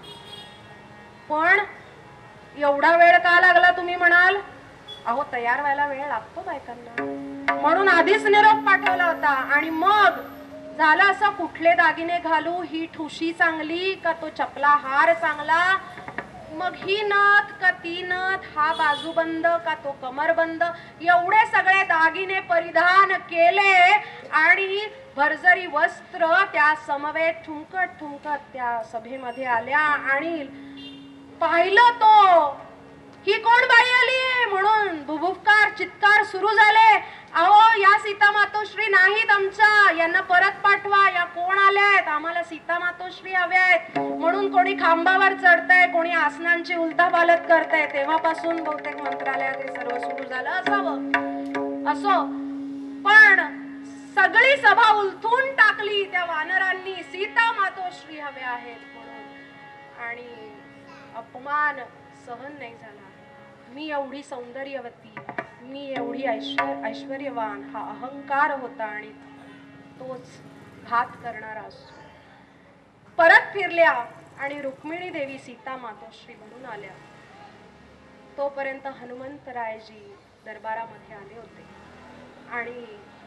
पण एवढा वेळ का लागला तुम्ही म्हणाल? अहो तयार व्हायला वेळ लागतो बायकांना, म्हणून आधीच निरोप पाठवला होता. आणि मग झालं असं, कुठले दागिने घालू, ही ठुशी चांगली का तो चपला हार चांगला, मग ही नथ का ती नथ, हा बाजूबंद का तो कमरबंद, एवढे सगळे दागिने परिधान केले आणि भरजरी वस्त्र त्या समवेत ठुमकत ठुमकत त्या सभेमध्ये आल्या. आणि पाहिलं तो ही कोण बाई आली म्हणून बुभुकार चित्कार सुरू झाले. अहो या सीता मातोश्री नाहीत आमच्या, यांना परत पाठवा, या कोण आल्यात, आम्हाला सीता मातोश्री हव्या आहेत. म्हणून कोणी खांबावर चढतंय, कोणी आसनांची उलथापालथ करतंय. तेव्हापासून बहुतेक मंत्रालयात हे सर्व सुरू झालं असावं. असो, पण सगळी सभा उलथून टाकली त्या वानरांनी, सीता मातोश्री हव्या आहेत म्हणून. आणि अपमान सहन नाही झाला. मी एवढी सौंदर्यवती, मी एवढी ऐश्वर ऐश्वर्यवान, हा अहंकार होता आणि तोच घात करणारा असतो. परत फिरल्या आणि रुक्मिणी देवी सीता मातोश्री म्हणून आल्या. तोपर्यंत हनुमंतरायजी दरबारामध्ये आले होते आणि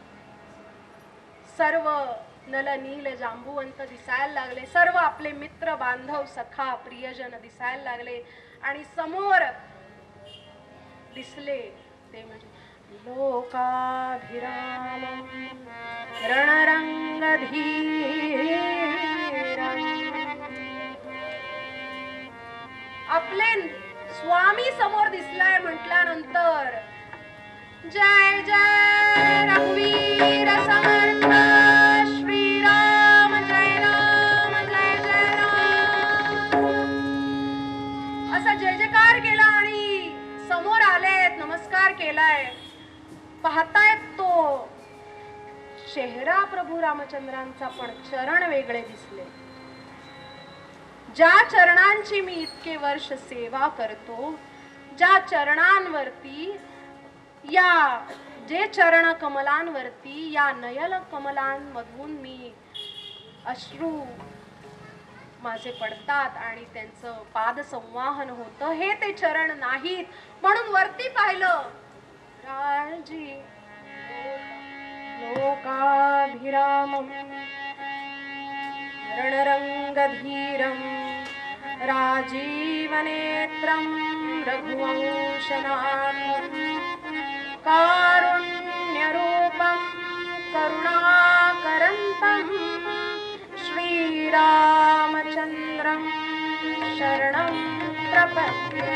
सर्व नल नील जांबुवंत दिसायला लागले. सर्व आपले मित्र बांधव सखा प्रियजन दिसायला लागले. आणि समोर दिसले ते म्हणजे लोकाभिरामं रणरंगधीरं. आपले स्वामी समोर दिसलाय म्हटल्यानंतर जय जय रघुवीर समर्थ श्रीराम जय राम जय जय राम असा जय जयकार केला आणि समोर आलेत, नमस्कार केलाय. पाहतायत तो चेहरा प्रभू रामचंद्रांचा, पण चरण वेगळे दिसले. ज्या चरणांची मी इतके वर्ष सेवा करतो, ज्या चरणांवरती, या जे चरण कमलांवरती, या नयन कमलांमधून मी अश्रू माझे पडतात आणि त्यांचं पाद संवाहन होतं, हे ते चरण नाहीत. म्हणून वरती पाहिलं, राजी लोकाभिरामं रणरंगधीरं राजीवनेत्रं रघुवंशनाथं कारुण्यरूपं करुणाकरन्तं श्रीरामचन्द्रं शरणं प्रपद्ये.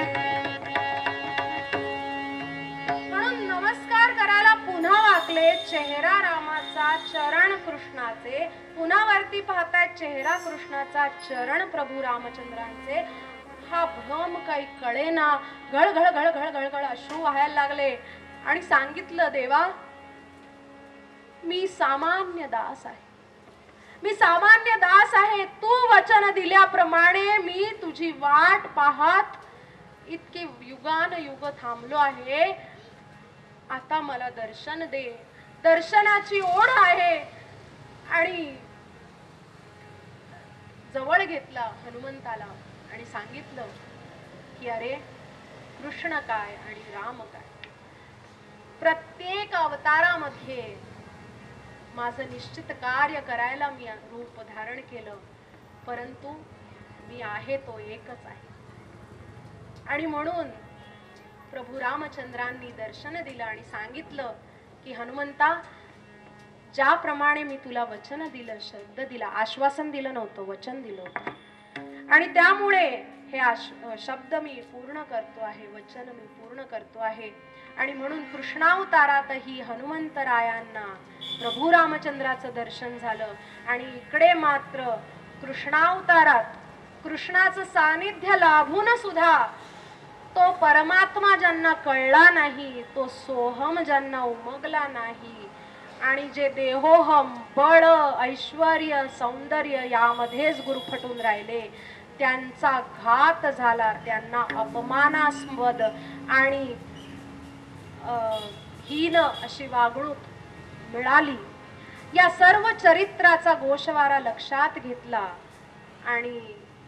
म्हणून नमस्कार करायला पुन्हा वाकले. चेहरा रामाचा, चरण कृष्णाचे. पुन्हा वरती पाहतायत चेहरा कृष्णाचा, चरण प्रभू रामचंद्रांचे. हा भ्रम काही कळेना. गळ गळ गळ गळ गळ गळ अश्रू वाहायला लागले आणि सांगितलं, देवा मी सामान्य दास आहे, मी सामान्य दास आहे. तू वचन दिल्याप्रमाणे मी तुझी वाट पाहत इतकी युगान युग थांबलो आहे. आता मला दर्शन दे. दर्शनाची ओढ आहे आणि जवळ घेतला हनुमंताला आणि सांगितलं की अरे कृष्ण काय आणि राम काय, प्रत्येक अवतारामध्ये माझं निश्चित कार्य करायला मी रूप धारण केलं, परंतु मी आहे तो एकच आहे. आणि म्हणून प्रभू रामचंद्रांनी दर्शन दिलं आणि सांगितलं की हनुमंता, ज्याप्रमाणे मी तुला वचन दिलं, शब्द दिला, आश्वासन दिलं नव्हतं, वचन दिलं होतं, आणि त्यामुळे हे शब्द मी पूर्ण करतो आहे, वचन मी पूर्ण करतो आहे. आणि म्हणून कृष्णावतारातही हनुमंतरायांना प्रभू रामचंद्राचं दर्शन झालं. आणि इकडे मात्र कृष्णावतारात कृष्णाचं सानिध्य लाभून सुद्धा तो परमात्मा ज्यांना कळला नाही, तो सोहम ज्यांना उमगला नाही, आणि जे देहोहम, बळ, ऐश्वर्य, सौंदर्य यामध्येच गुरफटून राहिले, त्यांचा घात झाला, त्यांना अपमानास्पद आणि हीन अशी वागणूक मिळाली. या सर्व चरित्राचा गोषवारा लक्षात घेतला आणि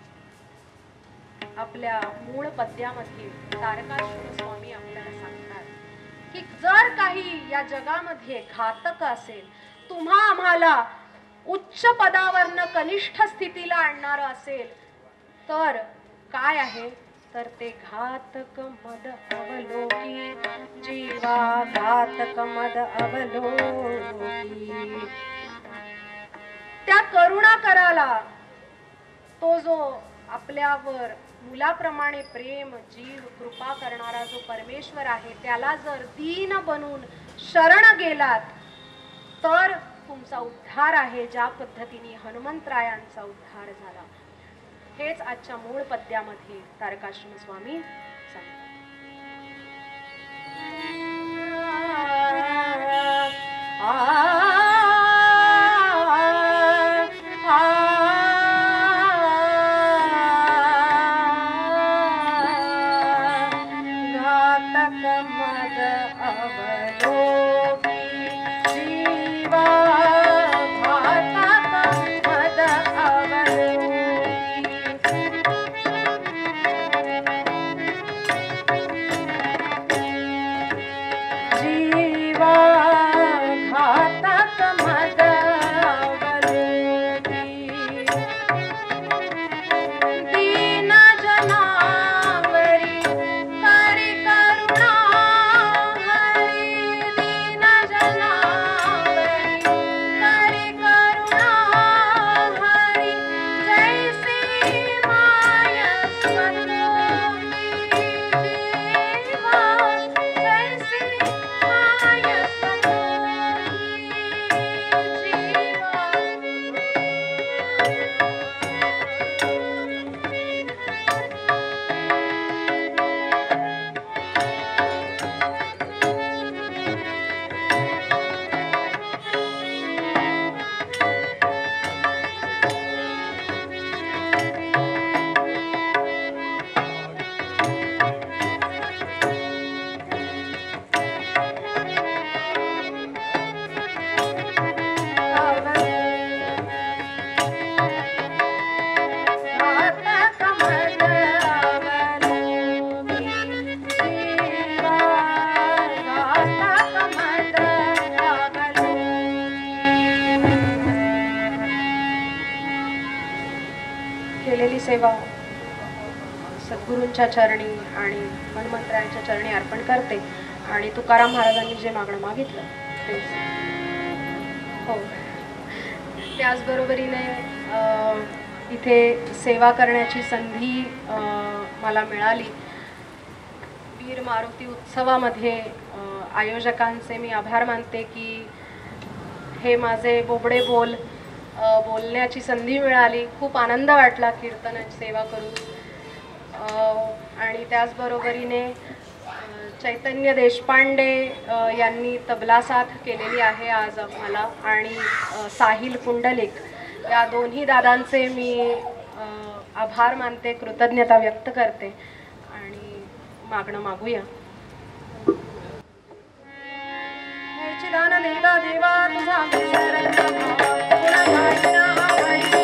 आपल्या मूळ पद्यामध्ये तारकासुर स्वामी आपल्याला सांगतात की जर काही या जगामध्ये घातक असेल, तुम्हा आम्हाला उच्च पदावरनं कनिष्ठ स्थितीला आणणार असेल, तर काय आहे, तर ते घातक मद अवलोकी, जीवा घातक मद अवलोकी. त्या करुणा कराला, तो जो आपल्यावर मुलाप्रमाणे प्रेम, जीव, कृपा करणारा जो परमेश्वर आहे, त्याला जर दीन बनून शरण गेलात तर तुमचा उद्धार आहे, ज्या पद्धतीने हनुमंतरायांचा उद्धार झाला. हेच आजच्या मूळ पद्यामध्ये तारकाश्रम स्वामी सांगतात. केलेली सेवा सद्गुरूंच्या चरणी आणि हनुमंतरायांच्या चरणी अर्पण करते. आणि तुकाराम महाराजांनी जे मागणं मागितलं ते हो, त्याचबरोबरीने इथे सेवा करण्याची संधी मला मिळाली. वीर मारुती उत्सवामध्ये आयोजकांचे मी आभार मानते की हे माझे बोबडे बोल बोलण्याची संधी मिळाली. खूप आनंद वाटला कीर्तनाची सेवा करून. आणि त्याचबरोबरीने चैतन्य देशपांडे यांनी तबला साथ केलेली आहे आज मला, आणि साहिल कुंडलिक या दोन्ही दादांचे मी आभार मानते, कृतज्ञता व्यक्त करते आणि मागणं मागूया. चिदानंद तुझा देवा तुझा शरण गुण गाईना आवडी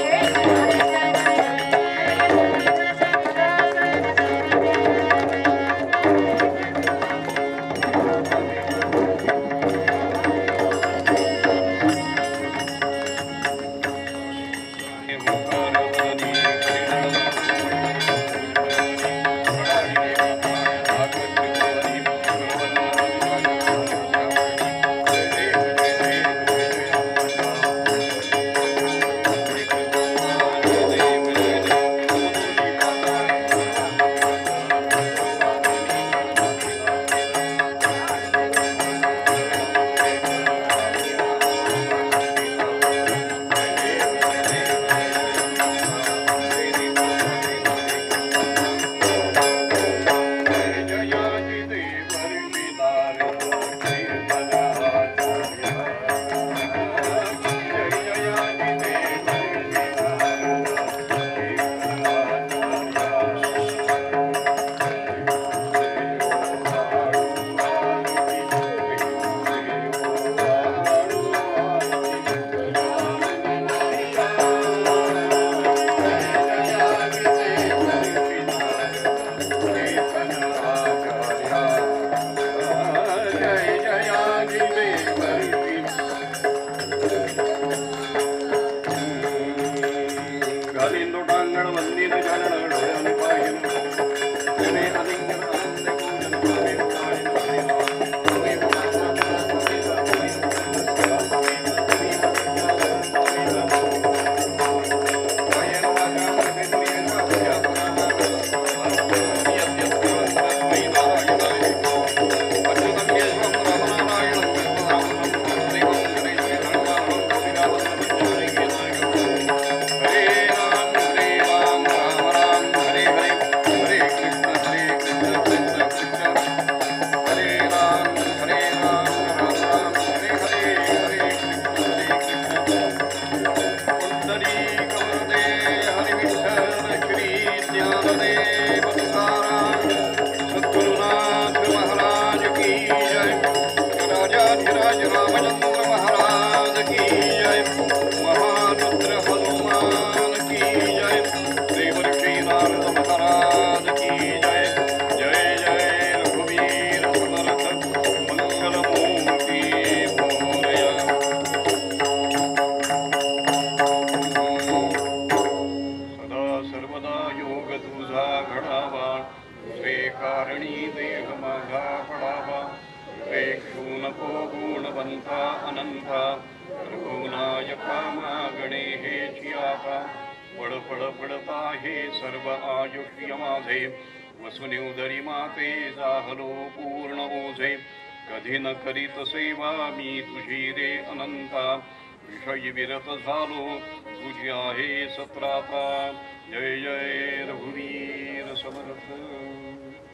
वसुनिउदरी माते जाहलो पूर्ण ओझे कधी न करीत सेवा मी तुझी रे अनंता विषयी विरत झालो तुझी आहे सत्राता जय